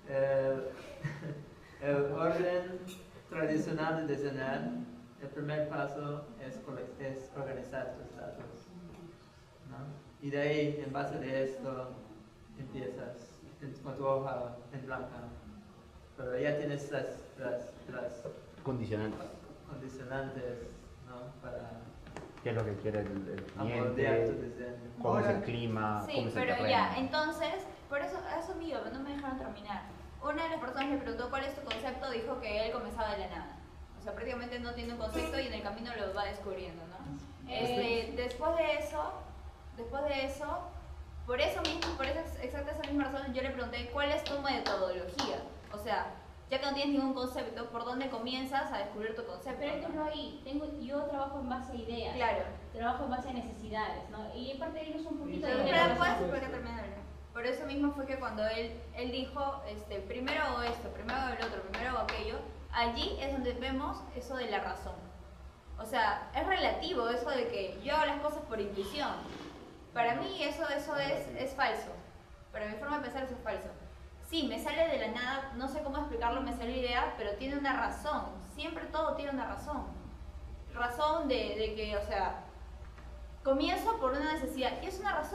El orden tradicional de diseñar, el primer paso es organizar tus datos, ¿no? Y de ahí, en base de esto, empiezas con tu hoja en blanca. Pero ya tienes las Condicionantes. condicionantes, ¿no? Para ¿Qué es lo que quiere el amoldear tu cliente? diseño. ¿Cómo es Ahora- el clima? Sí, ¿Cómo es el pero terreno? ya, entonces, por eso, a eso mío, no me dejaron terminar. Una de las personas le preguntó cuál es tu concepto, dijo que él comenzaba de la nada. O sea, prácticamente no tiene un concepto y en el camino lo va descubriendo, ¿no? Después de eso, por esa exacta esa misma razón, yo le pregunté cuál es tu metodología. O sea, ya que no tienes ningún concepto, ¿por dónde comienzas a descubrir tu concepto? Pero es que no ahí, yo trabajo en base a ideas, Claro. trabajo en base a necesidades, ¿no? Y aparte de irnos un poquito Pero de después, ¿por qué terminé de hablar? Por eso mismo fue que cuando él dijo, primero hago esto, primero hago el otro, primero hago aquello, allí es donde vemos eso de la razón. O sea, es relativo eso de que yo hago las cosas por intuición. Para mí eso es falso. Para mi forma de pensar eso es falso. Sí, me sale de la nada, no sé cómo explicarlo, me sale la idea, pero tiene una razón. Siempre todo tiene una razón. Razón de que, o sea, comienzo por una necesidad y es una razón.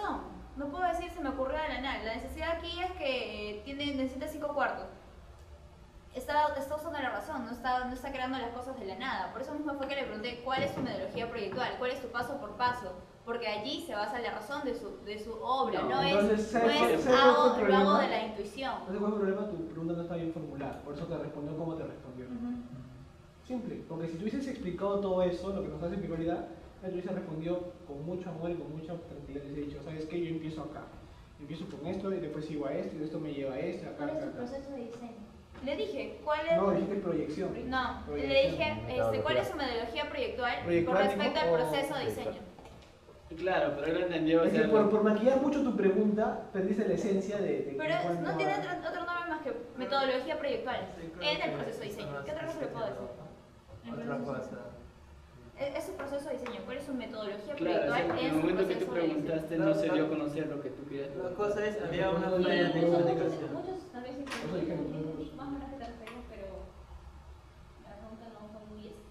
No puedo decir se me ocurrió de la nada. La necesidad aquí es que necesita 5 cuartos. Está usando la razón, no está creando las cosas de la nada. Por eso mismo fue que le pregunté cuál es tu metodología proyectual, cuál es tu paso por paso. Porque allí se basa la razón de su obra, no es lo hago de la intuición. No sé cuál es el problema, tu pregunta no está bien formulada, por eso te respondió como te respondió. Simple, porque si tú hubieses explicado todo eso, lo que nos has explicado ahorita, él hubiese respondido con mucho amor y con mucha tranquilidad. Les he dicho, ¿sabes qué? Yo empiezo acá. Empiezo con esto y después sigo a esto y esto me lleva a esto, acá, ¿Cuál es acá, tu acá. proceso de diseño? Le dije, ¿cuál es? No, dijiste proyección. No, le Proyección. dije, ¿cuál es su metodología proyectual con Proyectual, respecto al dijo, proceso de o- diseño? Claro, pero él lo entendió. Es que por maquillar mucho tu pregunta, perdiste la esencia de Pero cuánto no tiene a- otro nombre más que metodología proyectual en el proceso de diseño. ¿Qué otra cosa le puedo decir? Otra cosa. Es su proceso de diseño. ¿Cuál es su metodología Claro, proyectual en en el su momento que tú proceso de diseño? preguntaste no se dio a conocer lo que tú querías. La cosa es, había una Y falla de muchos comunicación. tal vez Eso dije, entienden más o menos que te refieres, pero la pregunta no fue muy bien.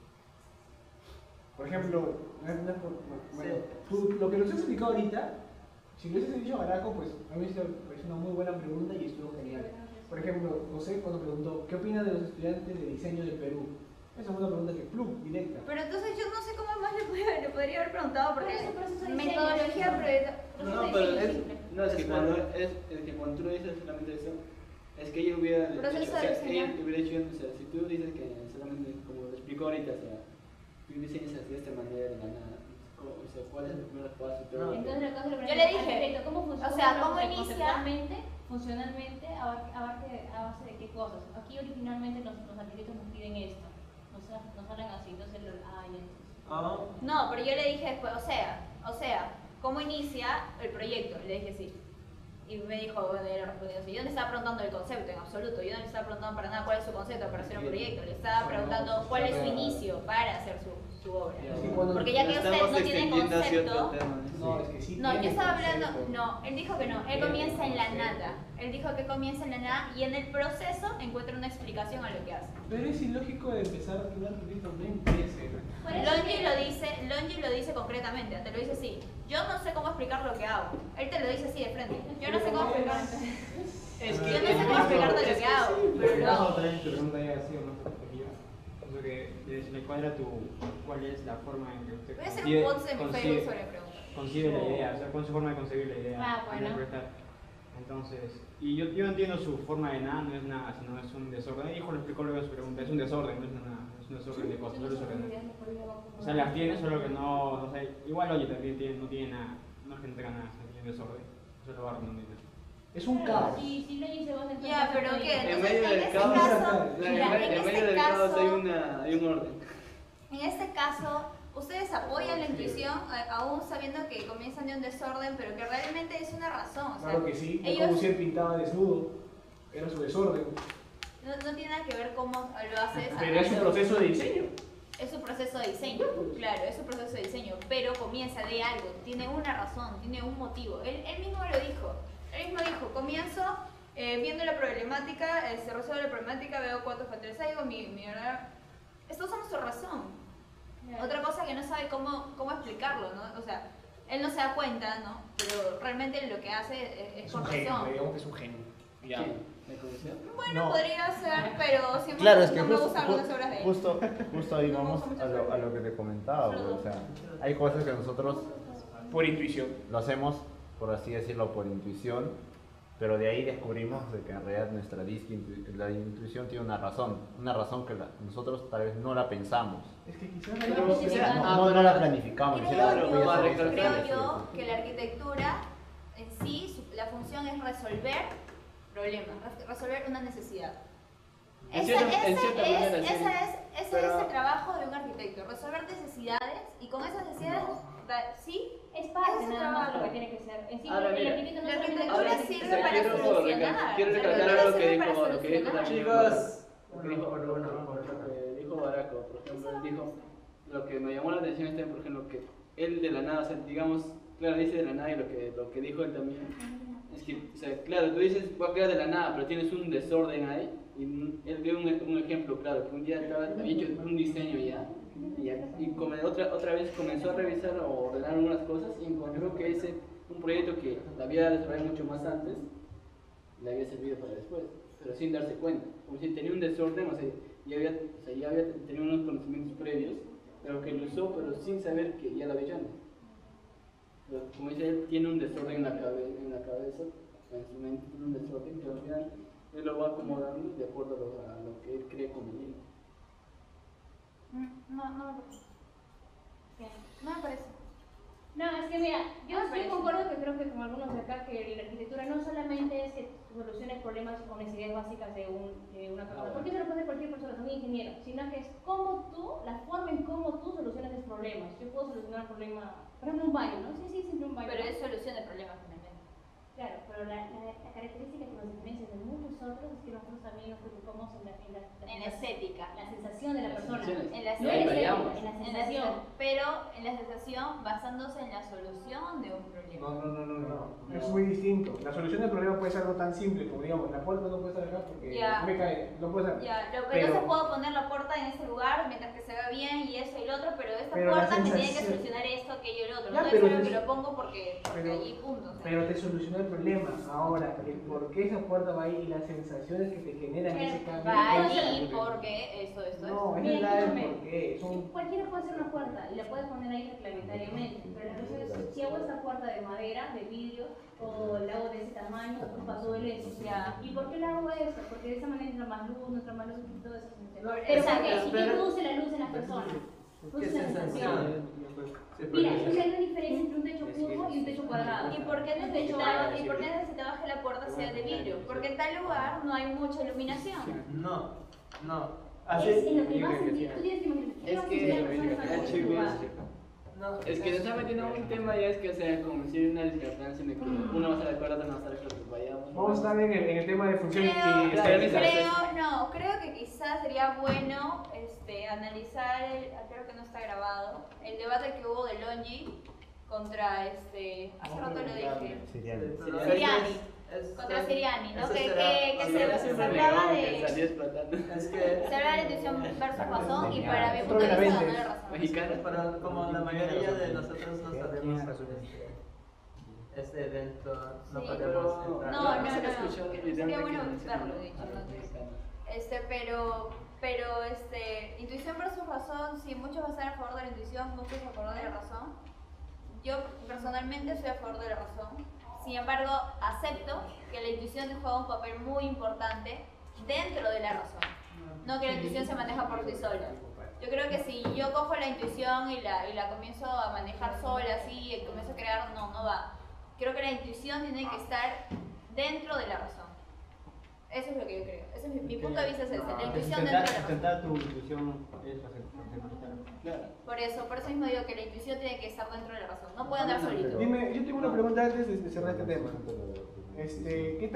Por ejemplo, bueno, Sí. tú, lo que nos has explicado ahorita, si lo hubieses dicho a Baraco, pues a mí me parece una muy buena pregunta y estuvo genial. Por ejemplo, José cuando preguntó, ¿qué opinan de los estudiantes de diseño del Perú? Esa fue una pregunta que plum, directa. Pero entonces yo no sé cómo más le podría haber preguntado porque ¿Cuál es su proceso de diseño? metodología proyectual. No, pero es que cuando tú dices solamente eso, es que ella hubiera dicho, Proceso o sea, de diseño. ella hubiera dicho, o sea, si tú dices que solamente, como lo explicó ahorita, o sea, tú diseñas así de esta manera, de la nada, o sea, ¿cuál es el primer paso? Y todo. No. Entonces, la cosa le Yo le dije, arquitecto, ¿cómo funciona? o sea, ¿cómo inicia? Conceptualmente, funcionalmente, a base de qué cosas. Aquí originalmente los arquitectos nos piden esto, nos hablan así, entonces No, pero yo le dije después, o sea, ¿cómo inicia el proyecto? Le dije sí. Y me dijo, bueno, yo le respondí así. Yo no le estaba preguntando el concepto en absoluto, yo no le estaba preguntando para nada cuál es su concepto para hacer un proyecto, le estaba preguntando cuál es su inicio para hacer su obra. Es que cuando- Porque ya que ustedes no tienen concepto, No, es que sí. no, yo tiene estaba hablando, concepto. no, él dijo que no, él comienza en la nada. Él dijo que comienza en la nada y en el proceso encuentra una explicación a lo que hace. Pero es ilógico de empezar que un arquitecto no empiece. Longi lo dice concretamente, te lo dice así. Yo no sé cómo explicar lo que hago. Él te lo dice así de frente. Yo no sé cómo explicar. Es Yo no sé cómo explicarte lo que hago, pero lo hago. También tu pregunta ya ha sido más objetiva. Eso que decirle cuál es la forma en que usted Voy a hacer un post en mi Facebook sobre preguntas. concibe la idea, o sea, cuál es su forma de concebir la idea. Ah, bueno. interpretar. Entonces, y yo entiendo su forma de nada, no es nada, sino es un desorden. Hijo, lo explicó luego su pregunta, es un desorden, no es nada, es un desorden de cosas, no es desorden. O sea, las tiene, solo que no sé, igual oye también no tiene nada, no es que no tenga nada, tiene desorden, eso lo va arruinando. Es un caos. Si Longi se basa en Ya, pero ¿qué? En Entonces, medio en del este caos, caso, en mira, en medio este del caos caso, hay un orden. en este caso, ustedes apoyan la intuición aún sabiendo que comienzan de un desorden, pero que realmente es una razón. O sea, Claro que sí, es ellos como si él pintaba desnudo, era su desorden. no tiene nada que ver cómo lo hace. Pero es su proceso de diseño. Es su proceso de diseño, claro, es su proceso de diseño, pero comienza de algo, tiene una razón, tiene un motivo. Él mismo lo dijo, comienzo viendo la problemática, se resuelve la problemática, veo cuántos factores hay, mi verdad, esto es su razón. Otra cosa que no sabe cómo explicarlo, ¿no? O sea, él no se da cuenta, ¿no? Pero realmente lo que hace es un por genio, razón. digamos que es un genio. Ya. ¿Me conocía? Bueno, No. podría ser, pero siempre Claro, es que no me gustan algunas obras de él. justo ahí No me vamos gusta a mucho lo que te comentaba, pues, o sea, hay cosas que nosotros Por intuición. lo hacemos, por así decirlo, por intuición, pero de ahí descubrimos de que en realidad nuestra la intuición tiene una razón que nosotros tal vez no la pensamos, Es que quizás Pero hay o sea, no la planificamos. Creo decir, yo, voy a hacer esto, creo esto, yo esto. que la arquitectura en sí, la función es resolver problemas, resolver una necesidad. En Ese cierta manera, sí. es el trabajo de un arquitecto, resolver necesidades y con esas necesidades, sí, Es parte ese nada más de lo trabajo. que tiene que ser. En sí, Ahora, el mira, arquitecto no la solamente arquitectura tiene que sirve ser- para solucionar. Quiero La recalcar arquitectura algo que sirve para dijo solucionar. Chicos, Lo que dijo Baraco, por ejemplo, él dijo, lo que me llamó la atención es, por ejemplo, que él de la nada, o sea, digamos, claro, dice de la nada y lo que dijo él también, es que, o sea, claro, tú dices, voy a crear de la nada, pero tienes un desorden ahí, y él dio un ejemplo, claro, que un día había hecho un diseño y como otra vez comenzó a revisar o ordenar algunas cosas y encontró que un proyecto que la había desarrollado mucho más antes, le había servido para después, pero sin darse cuenta. Como si tenía un desorden, ya había tenido unos conocimientos previos, pero que lo usó, pero sin saber que ya lo había hecho. Pero, como dice él, tiene un desorden en la cabeza, en su mente tiene un desorden que al final él lo va acomodando de acuerdo a lo que él cree conveniente. No me parece. No, es que mira, yo sí concuerdo que creo que con algunos de acá que la arquitectura no solamente es que solucione problemas o necesidades básicas de una persona, porque eso lo puede hacer cualquier persona, un ingeniero, sino que es cómo tú, la forma en cómo tú solucionas esos problemas. Yo puedo solucionar un problema, por ejemplo, un baño, ¿no? Sí, siempre un baño. Pero es solución de problemas finalmente. Claro, pero la característica que nos diferencia de muchos otros es que nosotros también nos preocupamos en la estética, la sensación de la persona, en la no en la sensación. Pero en la sensación basándose en la solución de un problema. No. Es muy distinto. La solución del problema puede ser algo tan simple como, digamos, la puerta no puede estar acá porque me cae, no puede estar. Entonces puedo poner la puerta en ese lugar mientras que se vea bien y eso y lo otro, pero esta pero puerta me tiene que solucionar esto, aquello y lo otro. Ya, No es pero solo que lo pongo porque allí punto. Pero te solucionó el problema. Ahora, el por qué esa puerta va ahí y las sensaciones que te generan ese cambio. Va allí porque esto. No, esa es la del por qué. Cualquiera puede hacer una puerta y la puedes poner ahí reglamentariamente, pero la cuestión es si hago esta puerta de madera, de vidrio, o la hago de ese tamaño, ocupa todo el eso. ¿Y por qué la hago eso? Porque de esa manera entra más luz y todo eso. Pero ¿por qué introduce la luz en las personas? ¿Qué sensación? Mira, es una gran diferencia entre un techo curvo y un techo cuadrado. ¿Y por qué necesitabas que la puerta sea de vidrio? Porque en tal lugar no hay mucha iluminación. No. Es lo que más sentido. Tú tienes que imaginar. Es que nos está metiendo un tema ya, es que, o sea, como si hay una discrepancia en el que uno va a estar de acuerdo, otro no va a estar de acuerdo, pues vayamos. Vamos a estar en el tema de función Creo que quizás sería bueno analizar, creo que no está grabado, el debate que hubo de Longi contra, hace rato lo dije, Siriani. Contra Siriani, ¿no? Que se hablaba de... Se hablaba de intuición versus razón y para mi punto de vista no era razón. Pero como la mayoría de nosotros no sabemos este evento, no podemos entrar. No. Sería bueno buscarlo, de hecho. Pero intuición versus razón, si muchos van a estar a favor de la intuición, muchos a favor de la razón. Yo personalmente soy a favor de la razón. Sin embargo, acepto que la intuición juega un papel muy importante dentro de la razón. No que la intuición se maneja por sí sola. Yo creo que si yo cojo la intuición y la comienzo a manejar sola, así, y comienzo a crear, no va. Creo que la intuición tiene que estar dentro de la razón. Eso es lo que yo creo. Ese es mi punto de vista, es ese. La intuición dentro de la razón. Sustentar tu intuición es hacer. Por eso mismo digo que la intuición tiene que estar dentro de la razón. No puede andar solito. Dime, yo tengo una pregunta antes de cerrar este tema. ¿Qué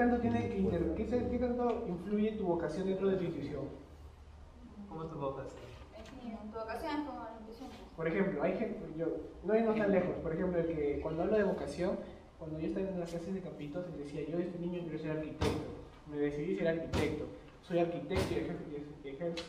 tanto influye tu vocación dentro de tu intuición? ¿Cómo es tu vocación? Tu vocación es como la intuición. Por ejemplo, hay gente, no irnos tan lejos, por ejemplo, el que cuando hablo de vocación, cuando yo estaba en las clases de Capitos, decía, yo desde niño quiero ser arquitecto, me decidí ser arquitecto, soy arquitecto y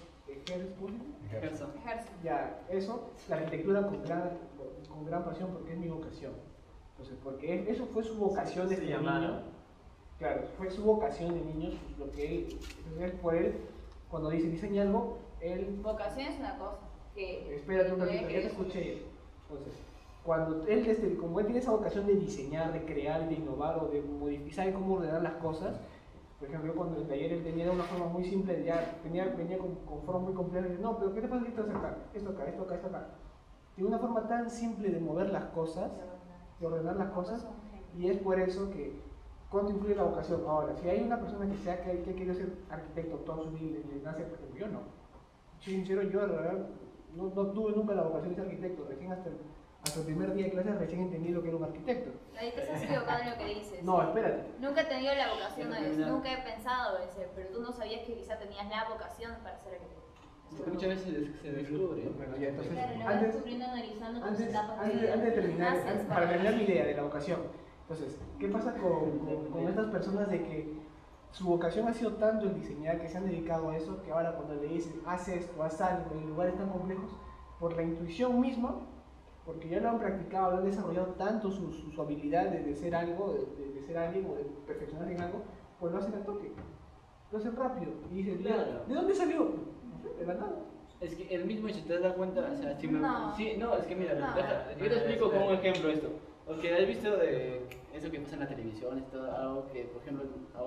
ejerzo. Ya, eso, la arquitectura con gran pasión porque es mi vocación. Entonces, porque eso fue su vocación desde niño. Claro, fue su vocación de niño, lo que él, por él, cuando dice diseña algo, él... Vocación es una cosa. Espérate un ratito, ya te escuché. Entonces, cuando él, como él tiene esa vocación de diseñar, de crear, de innovar o de modificar, sabe cómo ordenar las cosas. Por ejemplo, yo cuando en el taller él tenía una forma muy simple, ya venía con formas muy complejas, y dice, no, pero ¿qué te pasa si esto acá? Esto acá. Tiene una forma tan simple de mover las cosas, de ordenar las cosas, y es por eso que, ¿cuánto influye la vocación? Ahora, si hay una persona que quiere ser arquitecto toda su vida y le nace, por ejemplo, yo no. Soy sincero, yo de verdad no tuve nunca la vocación de ser arquitecto, recién hasta el primer día de clase recién entendí lo que era un arquitecto. Ahí te estás equivocado en lo que dices. No, espérate. Nunca he tenido la vocación a eso, nunca he pensado en ser, pero tú no sabías que quizá tenías la vocación para ser arquitecto. Muchas veces se descubre. Bueno, ya, entonces, Claro, lo vas descubriendo analizando tus etapas antes de terminar, para terminar mi idea de la vocación. Entonces, ¿qué pasa con estas personas de que su vocación ha sido tanto el diseñar, que se han dedicado a eso, que ahora cuando le dicen haz esto, haz algo en lugares tan complejos, por la intuición misma, porque ya lo han practicado, lo han desarrollado tanto su habilidad de ser algo, de ser alguien o de perfeccionar en algo, pues lo hacen al toque, lo hacen rápido. Y dicen, Claro. ¿de dónde salió? No sé, de la nada. Es que el mismo, si te das cuenta, o sea, si me... No. Sí, no, es que mira, No. yo te explico como un ejemplo esto. Porque has visto de eso que pasa en la televisión, esto, algo que, por ejemplo, a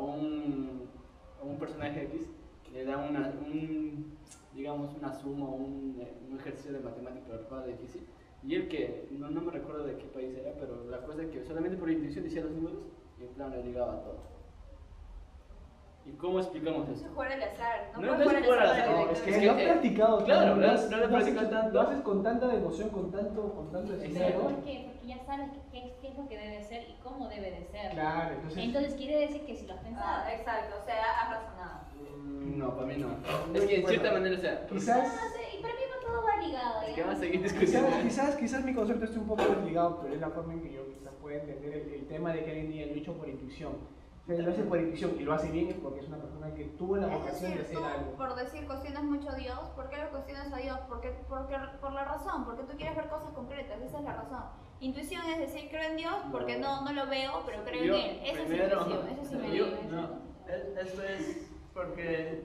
un personaje X le da digamos, una suma o un ejercicio de matemática para el cual es difícil. Y él que, no me recuerdo de qué país era, pero la cosa es que solamente por intuición decía los números y en plan le ligaba a todo. ¿Y cómo explicamos eso? Eso es jugar al azar. No, puedes no es jugar al azar, directo. no, Es Es que que, lo has practicado, claro, tanto, lo has practicado tanto. Lo haces con tanta devoción, con tanto esmero. ¿Por qué? Porque ya sabes qué es lo que debe ser y cómo debe de ser. Claro, entonces. Entonces quiere decir que si lo has pensado. Ah, exacto, o sea, has razonado. No, para mí no. Es que en cierta manera, o sea, Quizás. No sé, y para mí va todo va ligado. es ¿ya? que vamos a seguir discutiendo. Quizás mi concepto esté un poco desligado, pero es la forma en que yo quizás pueda entender el tema de que alguien diga lo he hecho por intuición. O sea, lo hace por intuición y lo hace bien es porque es una persona que tuvo la Es vocación de decir, hacer tú algo. por decir cuestionas mucho a Dios, ¿por qué lo cuestionas a Dios? Porque por la razón, porque tú quieres ver cosas concretas, esa es la razón. Intuición es decir, creo en Dios porque no lo veo, pero creo en Él. Esa es intuición, eso sí me yo- digo. No, esto es porque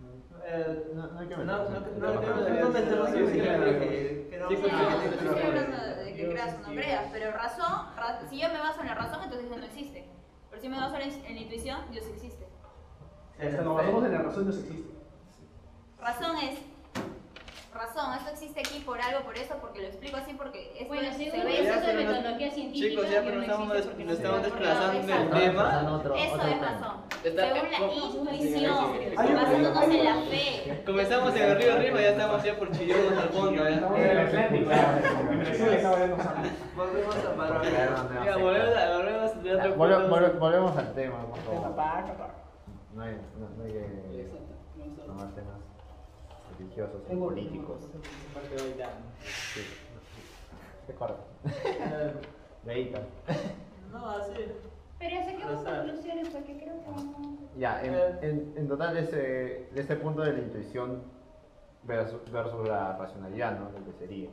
No hay que no meterse. metemos en Sí, No, sí, no sí, estoy sí, hablando de que Dios creas o no existe. creas, pero si yo me baso en la razón, entonces Dios no existe. Pero si me baso en la intuición, Dios existe. Hasta nos basamos en la razón, Dios existe. Razón es razón, esto existe aquí por algo, por eso, porque lo explico así, porque esto Bueno, se según ve. el Ya, proceso de pero no- metodología científica, Chicos, ya, Dios pero no estamos existe porque no nos se estamos ve. desplazando del Exacto. tema. Eso es razón. Está- Según la ¿cómo? intuición, Hay un- basándonos en la fe. Comenzamos en el río arriba, ya estamos ya por Chillones al fondo. Estamos ¿Ya? en el Atlántico. En Brasil estaba ya no sabe. volvemos a parar. Ya, volvemos de otro punto. Volvemos al tema, por Tema, favor. pa. No hay que Exacto, me gustó. tomar temas religiosos y Tengo políticos. Parte de ahorita. Sí. Se corta. Leíta. No, así. Pero saquemos Razón. conclusiones porque creo que no. Ya, en total de este punto de la intuición versus la racionalidad, ¿no? Lo que sería.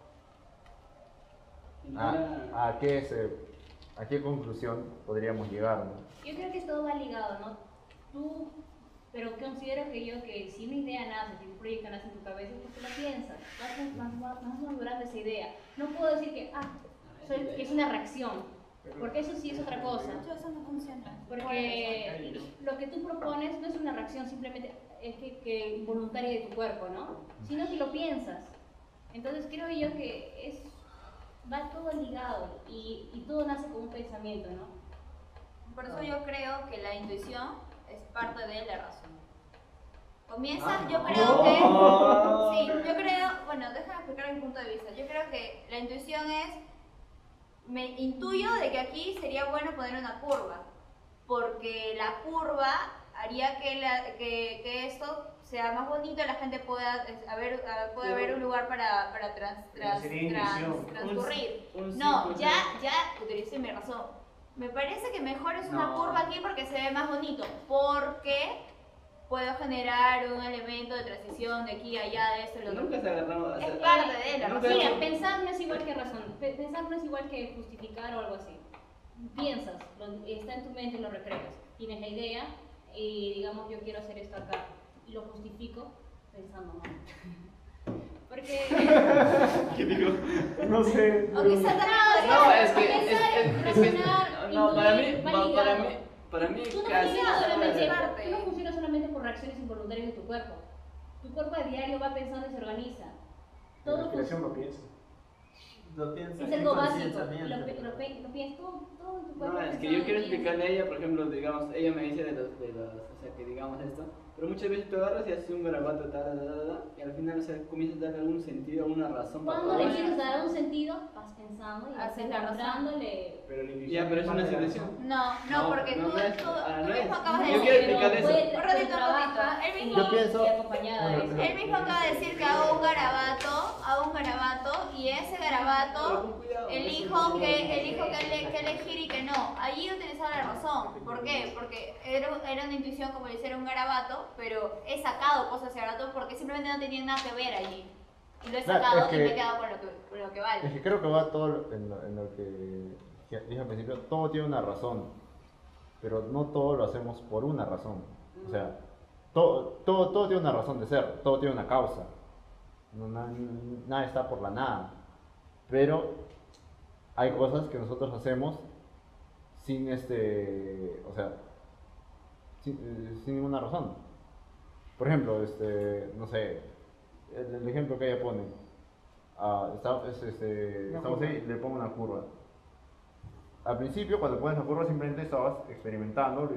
¿A qué conclusión podríamos llegar, ¿no? Yo creo que todo va ligado, ¿no? Tú, pero considero que si una idea nace, si un proyecto nace en tu cabeza, es porque la piensas, vas madurando esa idea. No puedo decir que es una reacción, porque eso sí es otra cosa. Eso no funciona. Porque lo que tú propones no es una reacción simplemente es que involuntaria de tu cuerpo, ¿no? Sino que lo piensas. Entonces creo yo que va todo ligado y todo nace con un pensamiento, ¿no? Por eso yo creo que la intuición es parte de la razón. Comienza, yo creo que... Sí, yo creo... Bueno, déjame explicar mi punto de vista. Yo creo que la intuición es... Me intuyo de que aquí sería bueno poner una curva, porque la curva haría que esto sea más bonito y la gente pueda haber un lugar para transcurrir. No, ya utilicé mi razón. Me parece que mejor es una curva aquí porque se ve más bonito, porque puedo generar un elemento de transición de aquí a allá, de esto, de lo otro. Nunca se agarramos. Es parte de la Nunca- razón. Mira, pensar no es igual que razón, pensar no es igual que justificar o algo así. Piensas, está en tu mente y lo recreas. Tienes la idea y digamos yo quiero hacer esto acá y lo justifico pensando mal. Porque... ¿Qué digo? No sé. O quizás No, es que pensar, razonar, no, para mí, intuir, va ligado. para mí Tú no casi funcionas solamente, parte. tú no funcionas solamente por reacciones involuntarias de tu cuerpo. Tu cuerpo a diario va pensando y se organiza. La Todo respiración lo piensa. Lo piensas es algo básico. inconscientemente. Lo piensas todo en tu cuerpo. No, es que pensando yo quiero y explicarle a ella, por ejemplo, digamos, ella me dice o sea, que digamos esto, pero muchas veces tú agarras y haces un garabato, y al final, o sea, comienzas a darle algún sentido, una razón para Cuando todo le eso. quieres dar un sentido, vas pensando y vas Haces la razón. encontrándole. Pero la intuición Ya, pero es una parte de la situación. razón. No, porque no tú es- mismo no acabas de es. Yo quiero decir. explicar eso. Puede Un ratito, trabaja él mismo- Yo pienso- y acompañada de bueno, eso. Él mismo acaba de decir que hago un garabato y ese garabato elijo que elegir y que no. Allí utilizaba la razón. ¿Por qué? Porque era una intuición como le hiciera un garabato, pero he sacado cosas de garabato porque simplemente no tenían nada que ver allí. y lo he Claro, sacado es que- y me he quedado con lo que vale. Es que creo que va todo en lo que dije al principio, todo tiene una razón, pero no todo lo hacemos por una razón. O sea, todo tiene una razón de ser, todo tiene una causa. Nada está por la nada. Pero hay cosas que nosotros hacemos sin o sea, sin ninguna razón. Por ejemplo, no sé, el ejemplo que ella pone. Estamos ahí, le pongo una curva. Al principio, cuando pones la curva, simplemente estabas experimentando.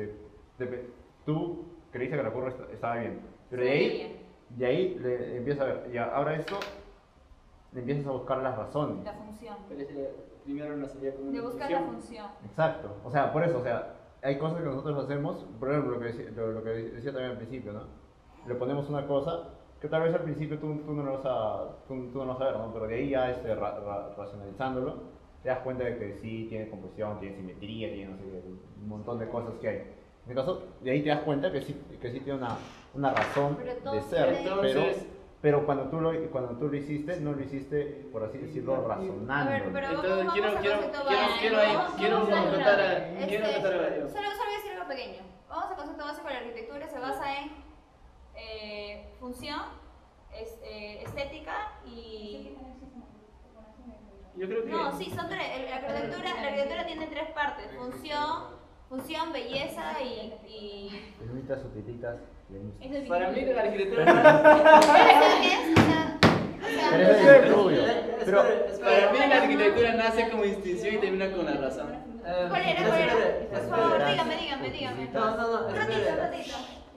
Tú creíste que la curva estaba bien. Pero de ahí le empiezas a ver. Y ahora esto, le empiezas a buscar las razones. La función. Primero una sería como De una buscar la función. función. Exacto. O sea, por eso, o sea, hay cosas que nosotros hacemos. Por ejemplo, lo que decía también al principio, ¿no? Le ponemos una cosa que tal vez al principio tú no lo vas a ver, ¿no? Pero de ahí ya racionalizándolo, te das cuenta de que sí tiene composición, tiene simetría, tiene no sé, un montón de cosas que hay. En este caso, de ahí te das cuenta que sí tiene una razón de ser, pero cuando tú lo hiciste, no lo hiciste, por así decirlo, razonando. A ver, pero Entonces, vamos quiero a concepto básico. quiero Vamos a anotar hablar. a- quiero anotar a varios. Solo voy a decir algo pequeño. Vamos a concepto básico de la arquitectura, se basa en función, estética y... Yo creo que... No, sí, son tres. La arquitectura tiene tres partes: función, belleza y... Limita, sutilitas, lemus. Para mí la arquitectura... ¿Qué es? Pero eso es rubio. Pero Para mí la arquitectura nace como instinción y termina con la razón. ¿Cuál era? Por favor, dígame. No, Un ratito.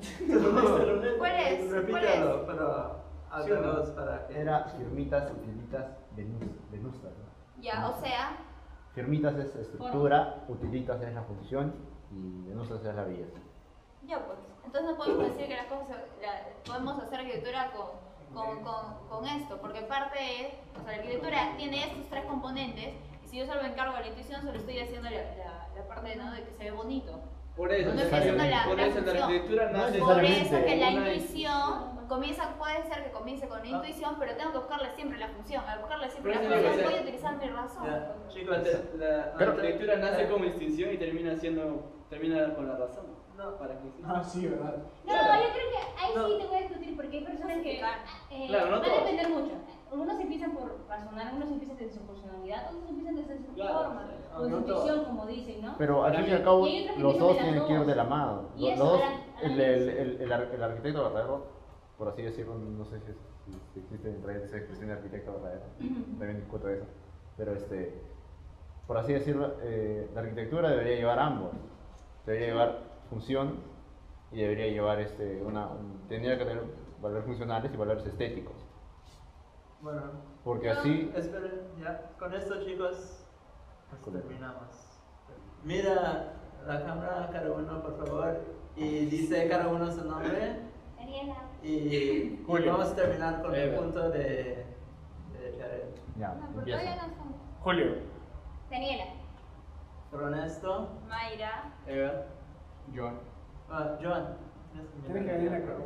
¿Cuál es? Repítelo, pero a todos para que... era firmitas, sutilitas, venustas, ¿no? Ya, o sea, Firmitas es estructura, utilitas es la función y venustas es la belleza. ya pues. Entonces no podemos decir que las cosas, podemos hacer arquitectura con esto, porque parte es, o sea, la arquitectura tiene estos tres componentes, y si yo solo me encargo de la intuición, solo estoy haciendo la parte, ¿no?, de que se ve bonito. Por eso, No estoy haciendo la la función. arquitectura nace... Por eso que la una- intuición puede ser que comience con la intuición, pero tengo que buscarle siempre la función. Al buscarle siempre Por la eso digo, función, o sea, voy a utilizar mi razón. Ya, chicos, La Pero- arquitectura nace como instinción y termina con la razón. No. Para que exista. Ah, sí, ¿verdad? No, yo creo que ahí sí te voy a discutir porque hay personas que Claro, no va a todos. depender mucho. Algunos empiezan por razonar, algunos empiezan desde su personalidad, otros empiezan desde su Claro, forma, sí. o No su todos. intuición, como dicen, ¿no? Pero al fin y al cabo, Y hay otros que los empiezan dos de las tienen que ir dos. de la mano. Y Los eso, dos, a la el arquitecto verdadero, por así decirlo, no sé si existe en realidad esa expresión de arquitecto verdadero, también discuto eso. Pero por así decirlo, la arquitectura debería llevar ambos. Debería llevar función y debería llevar tendría que tener valores funcionales y valores estéticos. Bueno, Porque ya, así... esperen, ya, con esto chicos, terminamos. Mira la cámara cada uno, por favor, y dice cada uno su nombre. Daniela. Y Julio. vamos a terminar con el Eva. punto de Jared. Ya, No, porque todavía empieza. no son. Julio. Daniela. Ernesto, Mayra. Eva. Joan. Joan. Tiene que venir acá.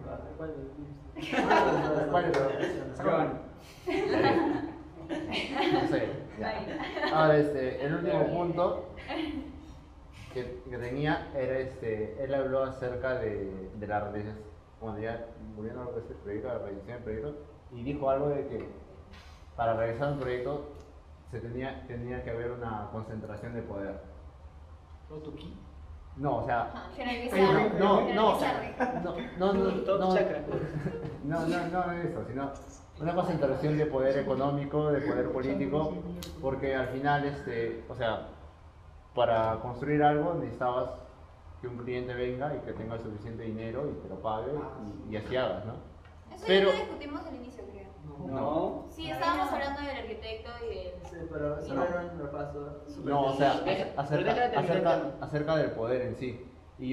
¿Cuál es Joan. No sé, ya. Ahora, el último punto que tenía era él habló acerca de la realización, cuando ya volviendo a lo que es el proyecto, la realización del proyecto, y dijo algo de que para realizar un proyecto tenía que haber una concentración de poder. No, o sea, Generalizar. no, Generalizar. Todo chakra. no eso, sino una concentración de poder económico, de poder político, porque al final, o sea, para construir algo necesitabas que un cliente venga y que tenga el suficiente dinero y te lo pague y así hagas, ¿no? Eso Pero- ya lo discutimos al inicio, creo. No. Sí, estábamos hablando del arquitecto y del... Sí, pero solo era un repaso. No, o sea, Pero déjate terminar. acerca del poder en sí. Y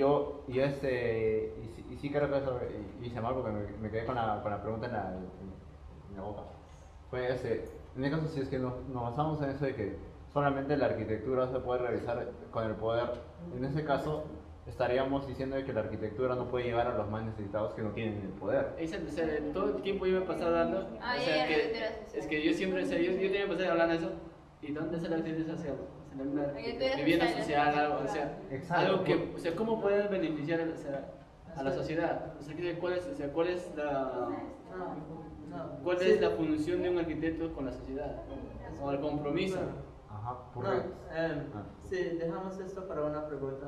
sí creo que eso hice mal porque me quedé con la pregunta en la boca. Fue en este caso, si es que nos basamos en eso de que solamente la arquitectura se puede realizar con el poder, en ese caso estaríamos diciendo de que la arquitectura no puede llegar a los más necesitados que no tienen el poder. Exacto, o sea, todo el tiempo yo me he pasado hablando, Ah, o ya, sea, ya, que, ya, es que yo siempre, o sea, yo tenía que pasar hablando de eso, ¿y dónde está la arquitectura social? O sea, la Arquitectura vivienda social, social, algo, o sea, Exacto. algo que, o sea, ¿cómo puede beneficiar o sea, a la sociedad? O sea, ¿cuál es, o sea, cuál es la función de un arquitecto con la sociedad? O el compromiso. Ajá, No, porque... sí, dejamos esto para una pregunta.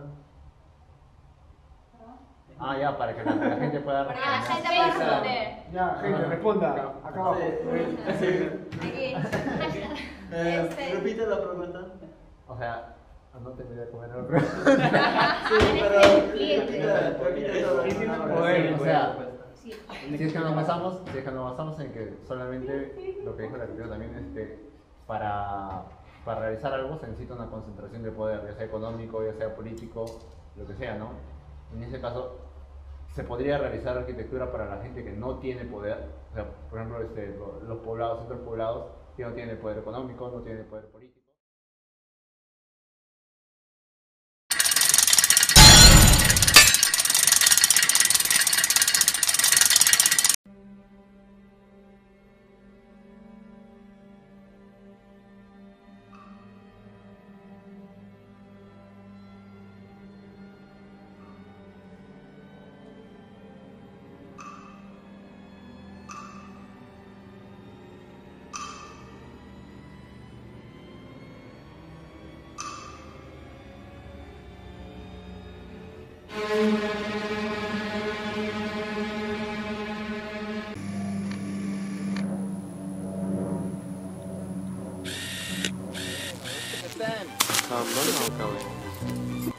Ah, ya, para que la gente pueda Para que la responder. gente pueda responder. Ya, gente, responda. Acá abajo. Aquí. Repite la pregunta. O sea, no te voy a comer algo. Sí, pero repite todo. O sea, Sí. si es que nos basamos en que solamente lo que dijo el arquitecto también es que para realizar algo se necesita una concentración de poder, ya sea económico, ya sea político, lo que sea, ¿no? En ese caso, se podría realizar arquitectura para la gente que no tiene poder, o sea, por ejemplo, los poblados, centros poblados, que no tienen poder económico, no tienen poder político. Bueno, acabé.